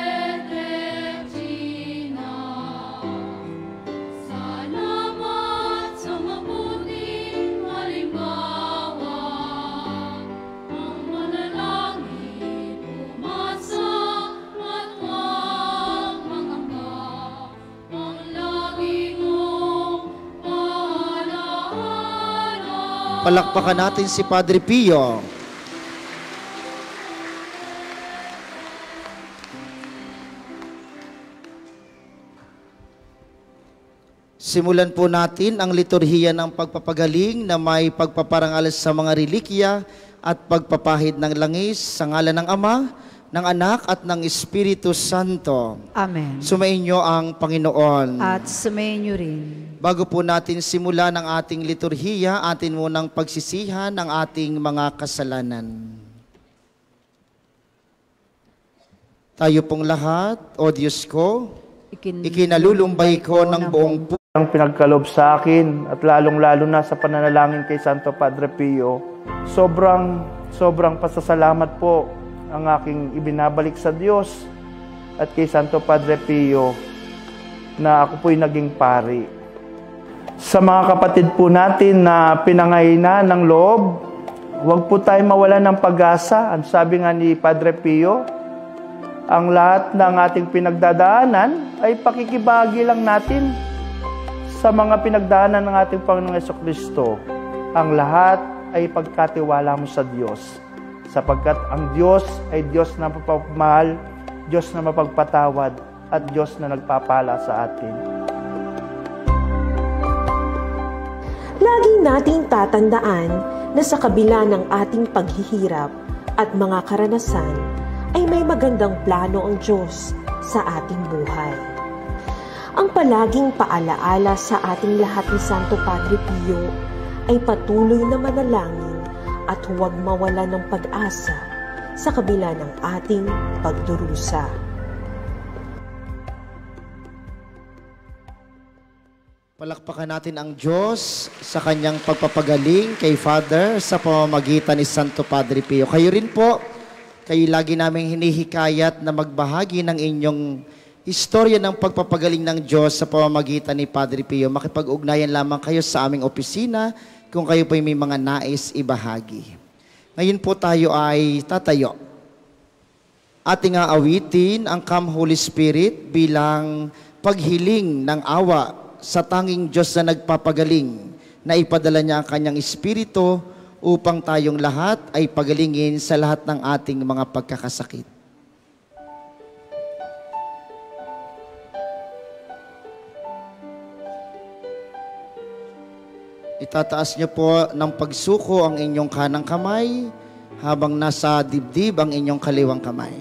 Pedrecina, salamat sa mabuting halimbawa. Ang manalangin, umasa at huwag mangamba. Ang lagi mong paalaala. Palakpakan natin si Padre Pio. Simulan po natin ang liturhiya ng pagpapagaling na may pagpaparangal sa mga relikya at pagpapahid ng langis sa ngalan ng Ama, ng Anak at ng Espiritu Santo. Amen. Sumainyo ang Panginoon. At sumainyo rin. Bago po natin simulan ang ating liturhiya, atin munang pagsisihan ang ating mga kasalanan. Tayo pong lahat, O Diyos ko, Ikin- ikinalulumbay ko ng buong puso ang pinagkaloob sa akin at lalong-lalo na sa pananalangin kay Santo Padre Pio. Sobrang, sobrang pasasalamat po ang aking ibinabalik sa Diyos at kay Santo Padre Pio na ako po'y naging pari. Sa mga kapatid po natin na pinangainan ng loob, huwag po tayo mawala ng pag-asa. Ang sabi nga ni Padre Pio, ang lahat ng ating pinagdadaanan ay pakikibahagi lang natin sa mga pinagdaanan ng ating Panginoong Jesucristo. Ang lahat ay pagkatiwala mo sa Diyos, sapagkat ang Diyos ay Diyos na mapagmahal, Diyos na mapagpatawad, at Diyos na nagpapala sa atin. Lagi nating tatandaan na sa kabila ng ating paghihirap at mga karanasan, ay may magandang plano ang Diyos sa ating buhay. Ang palaging paalaala sa ating lahat ni Santo Padre Pio ay patuloy na manalangin at huwag mawala ng pag-asa sa kabila ng ating pagdurusa. Palakpakan natin ang Diyos sa kanyang pagpapagaling kay Father sa pamamagitan ni Santo Padre Pio. Kayo rin po, kayo lagi naming hinihikayat na magbahagi ng inyong istorya ng pagpapagaling ng Diyos sa pamamagitan ni Padre Pio. Makipag-ugnayan lamang kayo sa aming opisina kung kayo po may mga nais ibahagi. Ngayon po tayo ay tatayo. Ating aawitin ang Come Holy Spirit bilang paghiling ng awa sa tanging Diyos na nagpapagaling, na ipadala niya ang kanyang Espiritu upang tayong lahat ay pagalingin sa lahat ng ating mga pagkakasakit. Itataas niyo po ng pagsuko ang inyong kanang kamay habang nasa dibdib ang inyong kaliwang kamay.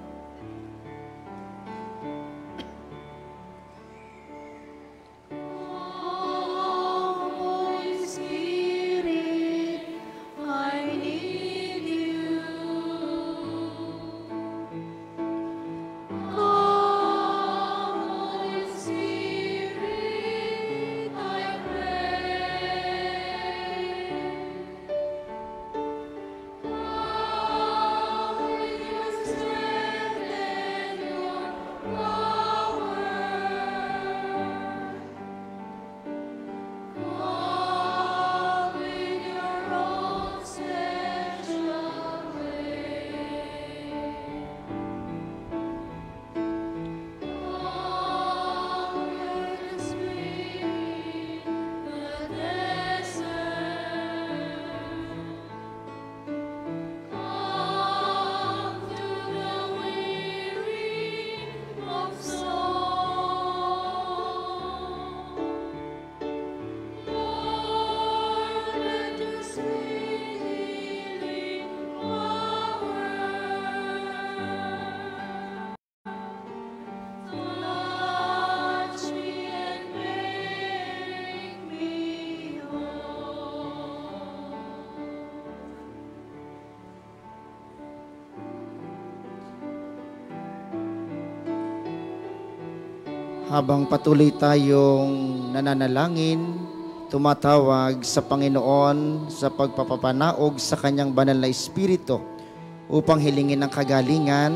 Habang patuloy tayong nananalangin, tumatawag sa Panginoon sa pagpapapanaog sa Kanyang banal na Espiritu upang hilingin ang kagalingan,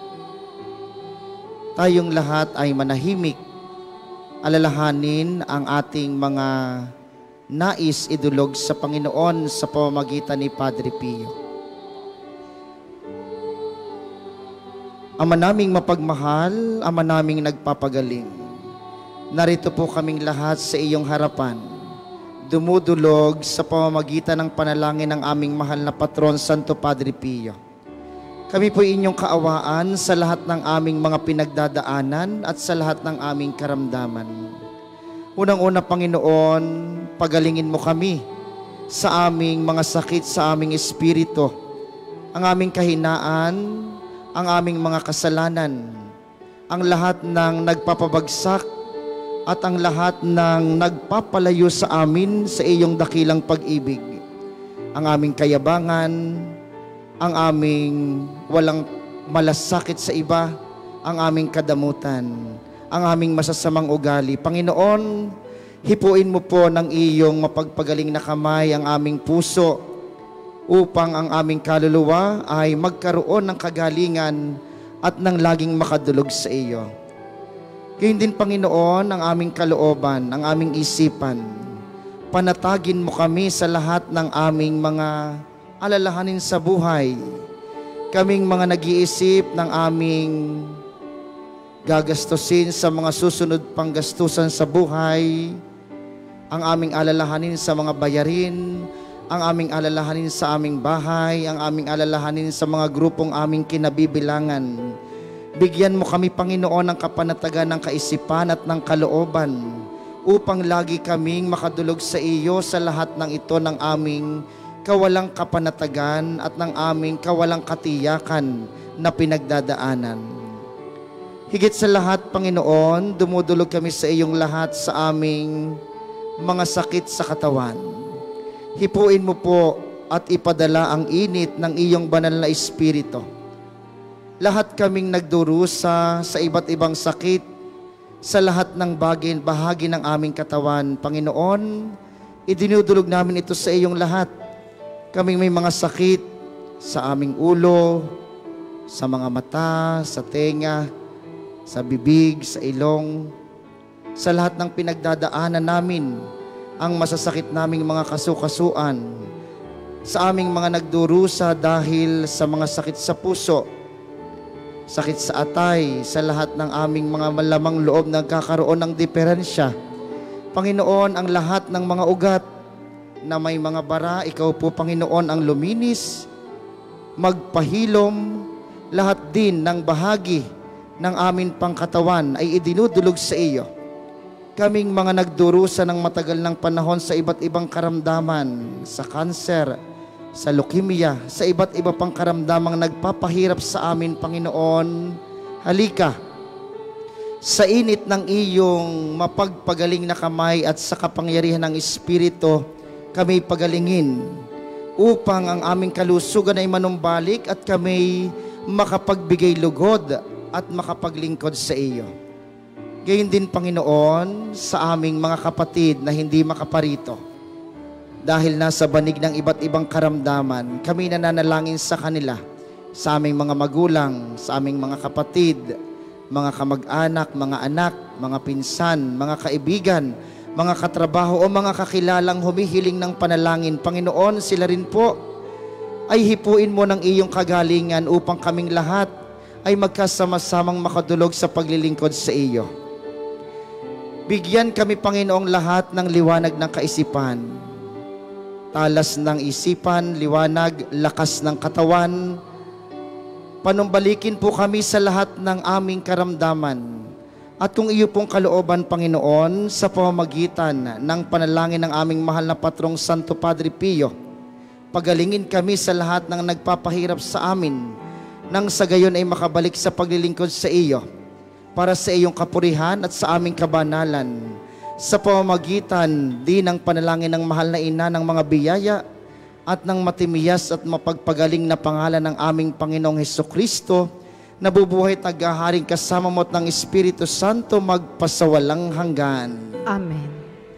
tayong lahat ay manahimik, alalahanin ang ating mga nais idulog sa Panginoon sa pamamagitan ni Padre Pio. Ama naming mapagmahal, Ama naming nagpapagaling, narito po kaming lahat sa iyong harapan, dumudulog sa pamamagitan ng panalangin ng aming mahal na patron, Santo Padre Pio. Kami po inyong kaawaan sa lahat ng aming mga pinagdadaanan at sa lahat ng aming karamdaman. Unang-una, Panginoon, pagalingin mo kami sa aming mga sakit sa aming espiritu, ang aming kahinaan, ang aming mga kasalanan, ang lahat ng nagpapabagsak at ang lahat ng nagpapalayo sa amin sa iyong dakilang pag-ibig. Ang aming kayabangan, ang aming walang malasakit sa iba, ang aming kadamutan, ang aming masasamang ugali. Panginoon, hipuin mo po ng iyong mapagpagaling na kamay ang aming puso upang ang aming kaluluwa ay magkaroon ng kagalingan at ng laging makadulog sa iyo. Gayun din, Panginoon, ang aming kalooban, ang aming isipan. Panatagin mo kami sa lahat ng aming mga alalahanin sa buhay. Kaming mga nag-iisip ng aming gagastusin sa mga susunod pang gastusan sa buhay, ang aming alalahanin sa mga bayarin, ang aming alalahanin sa aming bahay, ang aming alalahanin sa mga grupong aming kinabibilangan. Bigyan mo kami, Panginoon, ng kapanatagan ng kaisipan at ng kalooban upang lagi kaming makadulog sa iyo sa lahat ng ito ng aming kawalang kapanatagan at ng aming kawalang katiyakan na pinagdadaanan. Higit sa lahat, Panginoon, dumudulog kami sa iyong lahat sa aming mga sakit sa katawan. Hipuin mo po at ipadala ang init ng iyong banal na Espiritu. Lahat kaming nagdurusa sa iba't ibang sakit, sa lahat ng bagay, bahagi ng aming katawan. Panginoon, idinudulog namin ito sa iyong lahat. Kaming may mga sakit sa aming ulo, sa mga mata, sa tenga, sa bibig, sa ilong, sa lahat ng pinagdadaanan namin, ang masasakit naming mga kasukasuan, sa aming mga nagdurusa dahil sa mga sakit sa puso, sakit sa atay, sa lahat ng aming mga malamang loob na nagkakaroon ng diferensya. Panginoon, ang lahat ng mga ugat na may mga bara, ikaw po, Panginoon, ang luminis, magpahilom, lahat din ng bahagi ng amin pangkatawan ay idinudulog sa iyo. Kaming mga nagdurusa ng matagal ng panahon sa iba't ibang karamdaman, sa kanser, sa leukemia, sa iba't iba pang karamdamang nagpapahirap sa amin, Panginoon. Halika, sa init ng iyong mapagpagaling na kamay at sa kapangyarihan ng Espiritu, kami pagalingin upang ang aming kalusugan ay manumbalik at kami makapagbigay lugod at makapaglingkod sa iyo. Gayon din, Panginoon, sa aming mga kapatid na hindi makaparito. Dahil nasa banig ng iba't ibang karamdaman, kami nananalangin sa kanila, sa aming mga magulang, sa aming mga kapatid, mga kamag-anak, mga anak, mga pinsan, mga kaibigan, mga katrabaho o mga kakilalang humihiling ng panalangin. Panginoon, sila rin po ay hipuin mo ng iyong kagalingan upang kaming lahat ay magkasama-samang makadulog sa paglilingkod sa iyo. Bigyan kami, Panginoong, lahat ng liwanag ng kaisipan, talas ng isipan, liwanag, lakas ng katawan. Panumbalikin po kami sa lahat ng aming karamdaman. At kung iyo pong kalooban, Panginoon, sa pamamagitan ng panalangin ng aming mahal na patrong Santo Padre Pio, pagalingin kami sa lahat ng nagpapahirap sa amin, nang sa gayon ay makabalik sa paglilingkod sa iyo, para sa iyong kapurihan at sa aming kabanalan, sa pamamagitan din ng panalangin ng mahal na ina ng mga biyaya at ng matimiyas at mapagpagaling na pangalan ng aming Panginoong Hesukristo, nabubuhay at naghaharing kasama mo at ng Espiritu Santo magpasawalang hanggan. Amen.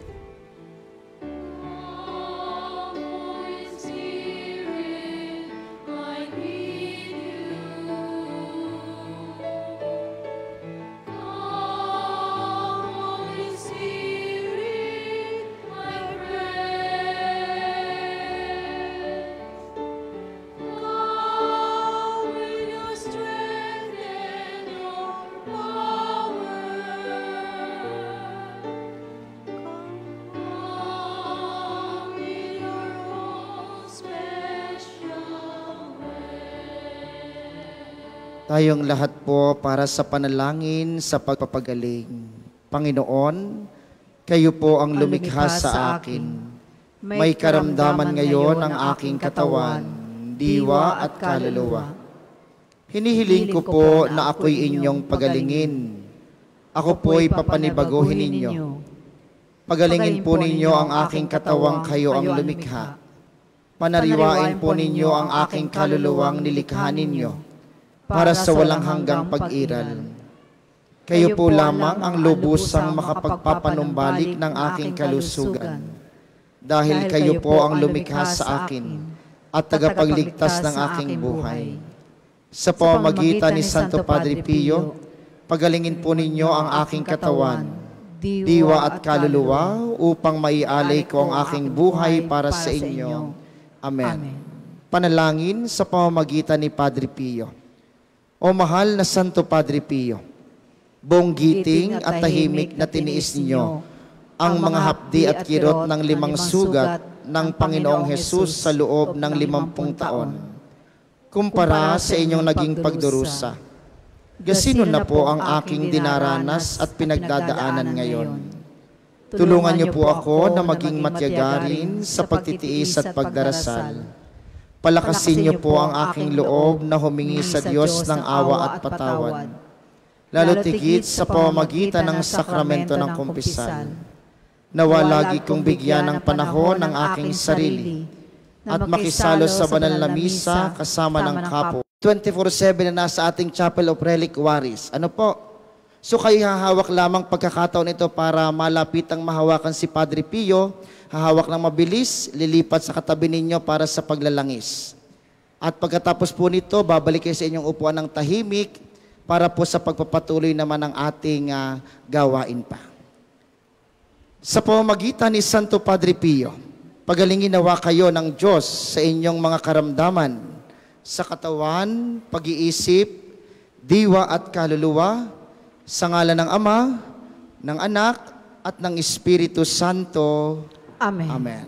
Tayong lahat po para sa panalangin sa pagpapagaling. Panginoon, kayo po ang lumikha sa akin. May karamdaman ngayon ang aking katawan, diwa at kaluluwa. Hinihiling ko po na ako'y inyong pagalingin. Ako po'y papanibaguhin ninyo. Pagalingin po ninyo ang aking katawang kayo ang lumikha. Panariwain po ninyo ang aking kaluluwang nilikha ninyo, para sa walang hanggang pag-iral. Kayo po lamang ang lubusang makapagpapanumbalik ng aking kalusugan, dahil kayo po ang lumikha sa akin at tagapagligtas ng aking buhay. Sa pamamagitan ni Santo Padre Pio, pagalingin po ninyo ang aking katawan, diwa at kaluluwa, upang maialay ko ang aking buhay para sa inyo. Amen. Panalangin sa pamamagitan ni Padre Pio. O mahal na Santo Padre Pio, buong giting at tahimik na tiniis ninyo ang mga hapdi at kirot ng limang sugat ng Panginoong Hesus sa loob ng limampung taon, kumpara sa inyong naging pagdurusa. Gasino na po ang aking dinaranas at pinagdadaanan ngayon. Tulungan niyo po ako na maging matyagarin sa pagtitiis at pagdarasal. Palakasin niyo po ang aking loob na humingi sa Diyos ng awa at patawad, lalo tigit sa pamamagitan ng sakramento ng kumpisal. Nawa lagi kong bigyan ng panahon ng aking sarili at makisalo sa banal na misa kasama ng kapo. twenty-four seven na nasa ating Chapel of Reliquaries. Ano po? So kayo hahawak lamang pagkakataon ito para malapit ang mahawakan si Padre Pio. Hahawak ng mabilis, lilipat sa katabi ninyo para sa paglalangis. At pagkatapos po nito, babalik kayo sa inyong upuan ng tahimik para po sa pagpapatuloy naman ng ating uh, gawain pa. Sa pamamagitan ni Santo Padre Pio, pagalingin nawa kayo ng Diyos sa inyong mga karamdaman, sa katawan, pag-iisip, diwa at kaluluwa, sa ngalan ng Ama, ng Anak, at ng Espiritu Santo. Amen. Amen.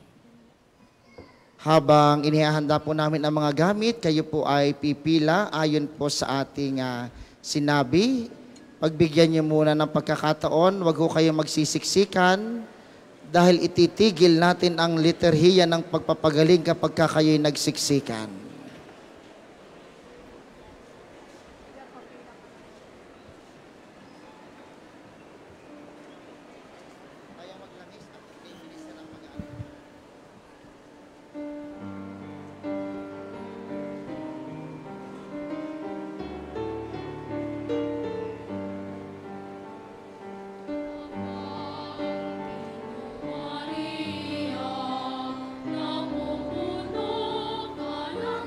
Habang inihahanda po namin ang mga gamit, kayo po ay pipila ayon po sa ating uh, sinabi. Pagbigyan niyo muna ng pagkakataon, wag ho kayong magsisiksikan. dahil ititigil natin ang liturhiya ng pagpapagaling kapag kayo'y nagsiksikan. Maria, napupuno ka ng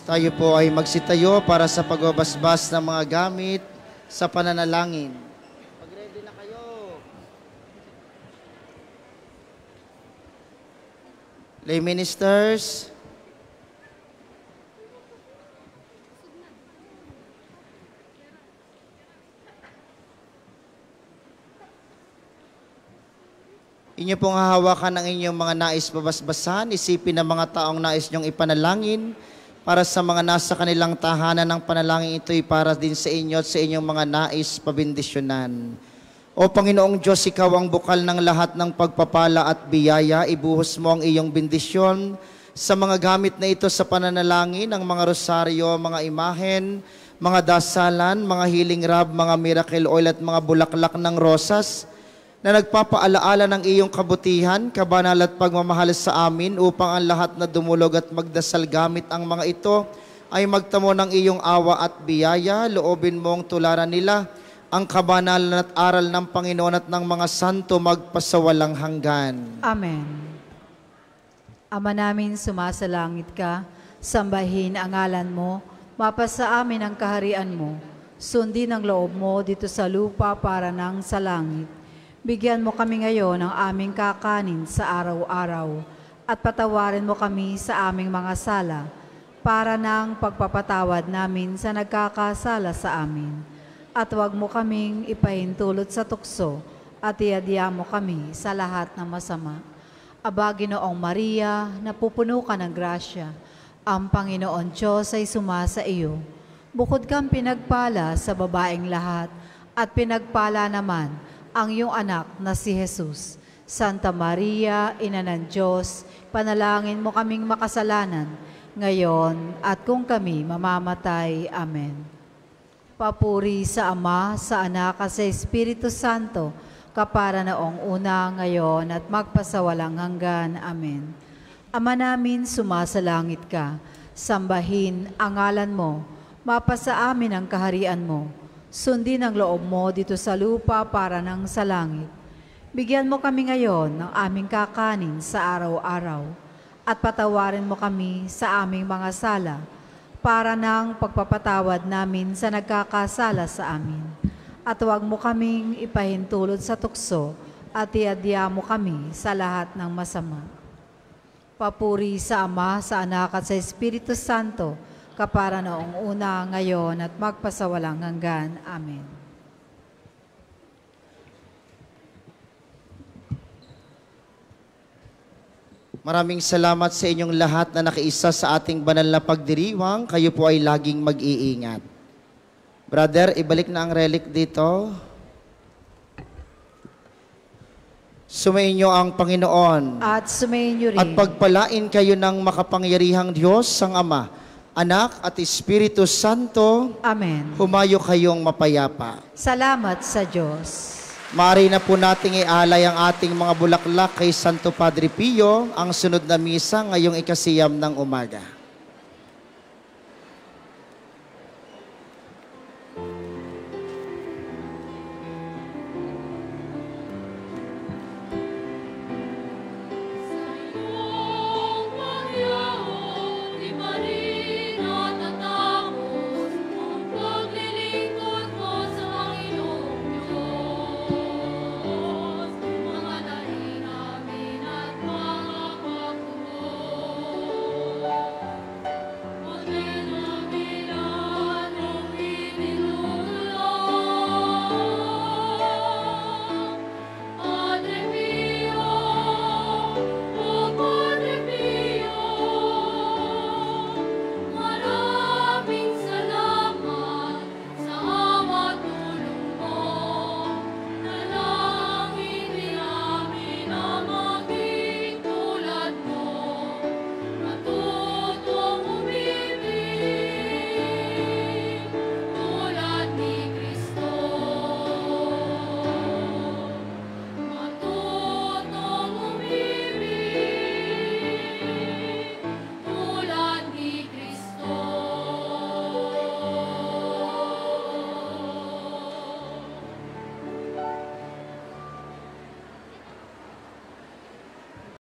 Tayo po ay magsitayo para sa pagbabasbas ng mga gamit sa pananalangin. Pag-ready na kayo. Lay ministers, inyo pong hahawakan ang inyong mga nais babasbasan, isipin ng mga taong nais nyong ipanalangin para sa mga nasa kanilang tahanan ng panalangin ito'y para din sa inyo at sa inyong mga nais pabindisyonan. O Panginoong Diyos, ikaw ang bukal ng lahat ng pagpapala at biyaya, ibuhos mo ang iyong bendisyon sa mga gamit na ito sa pananalangin, ang mga rosaryo, mga imahen, mga dasalan, mga healing rub, mga miracle oil at mga bulaklak ng rosas, na nagpapaalaala ng iyong kabutihan, kabanal at pagmamahal sa amin upang ang lahat na dumulog at magdasal gamit ang mga ito ay magtamo ng iyong awa at biyaya. Loobin mong tularan nila ang kabanalan at aral ng Panginoon at ng mga santo magpasawalang hanggan. Amen. Ama namin, sumasalangit ka, sambahin ang ngalan mo, mapasa amin ang kaharian mo, sundin ang loob mo dito sa lupa para nang sa langit. Bigyan mo kami ngayon ng aming kakanin sa araw-araw at patawarin mo kami sa aming mga sala para ng pagpapatawad namin sa nagkakasala sa amin. At huwag mo kaming ipahintulot sa tukso at iadya mo kami sa lahat ng masama. Aba, Ginoong Maria, napupuno ka ng grasya, ang Panginoon Diyos ay sumasa iyo. Bukod kang pinagpala sa babaeng lahat at pinagpala naman ang iyong anak na si Jesus. Santa Maria, Ina ng Diyos, panalangin mo kaming makasalanan, ngayon at kung kami mamamatay. Amen. Papuri sa Ama, sa Anak, at sa Espiritu Santo, kapara noong una, ngayon, at magpasawalang hanggan. Amen. Ama namin, sumasalangit ka, sambahin ang ngalan mo, mapasa amin ang kaharian mo, sundin ang loob mo dito sa lupa para nang sa langit. Bigyan mo kami ngayon ng aming kakanin sa araw-araw at patawarin mo kami sa aming mga sala para nang pagpapatawad namin sa nagkakasala sa amin. At huwag mo kaming ipahintulot sa tukso at iadya mo kami sa lahat ng masama. Papuri sa Ama, sa Anak, at sa Espiritu Santo, kapara noong una, ngayon, at magpasawalang hanggan. Amen. Maraming salamat sa inyong lahat na nakiisa sa ating banal na pagdiriwang. Kayo po ay laging mag-iingat. Brother, ibalik na ang relic dito. Sumainyo ang Panginoon. At sumainyo rin. At pagpalain kayo ng makapangyarihang Diyos, ang Ama, Anak at Espiritu Santo. Amen. Humayo kayong mapayapa. Salamat sa Diyos. Maaari na po nating ialay ang ating mga bulaklak kay Santo Padre Pio, ang sunod na misa ngayong ikasiyam ng umaga.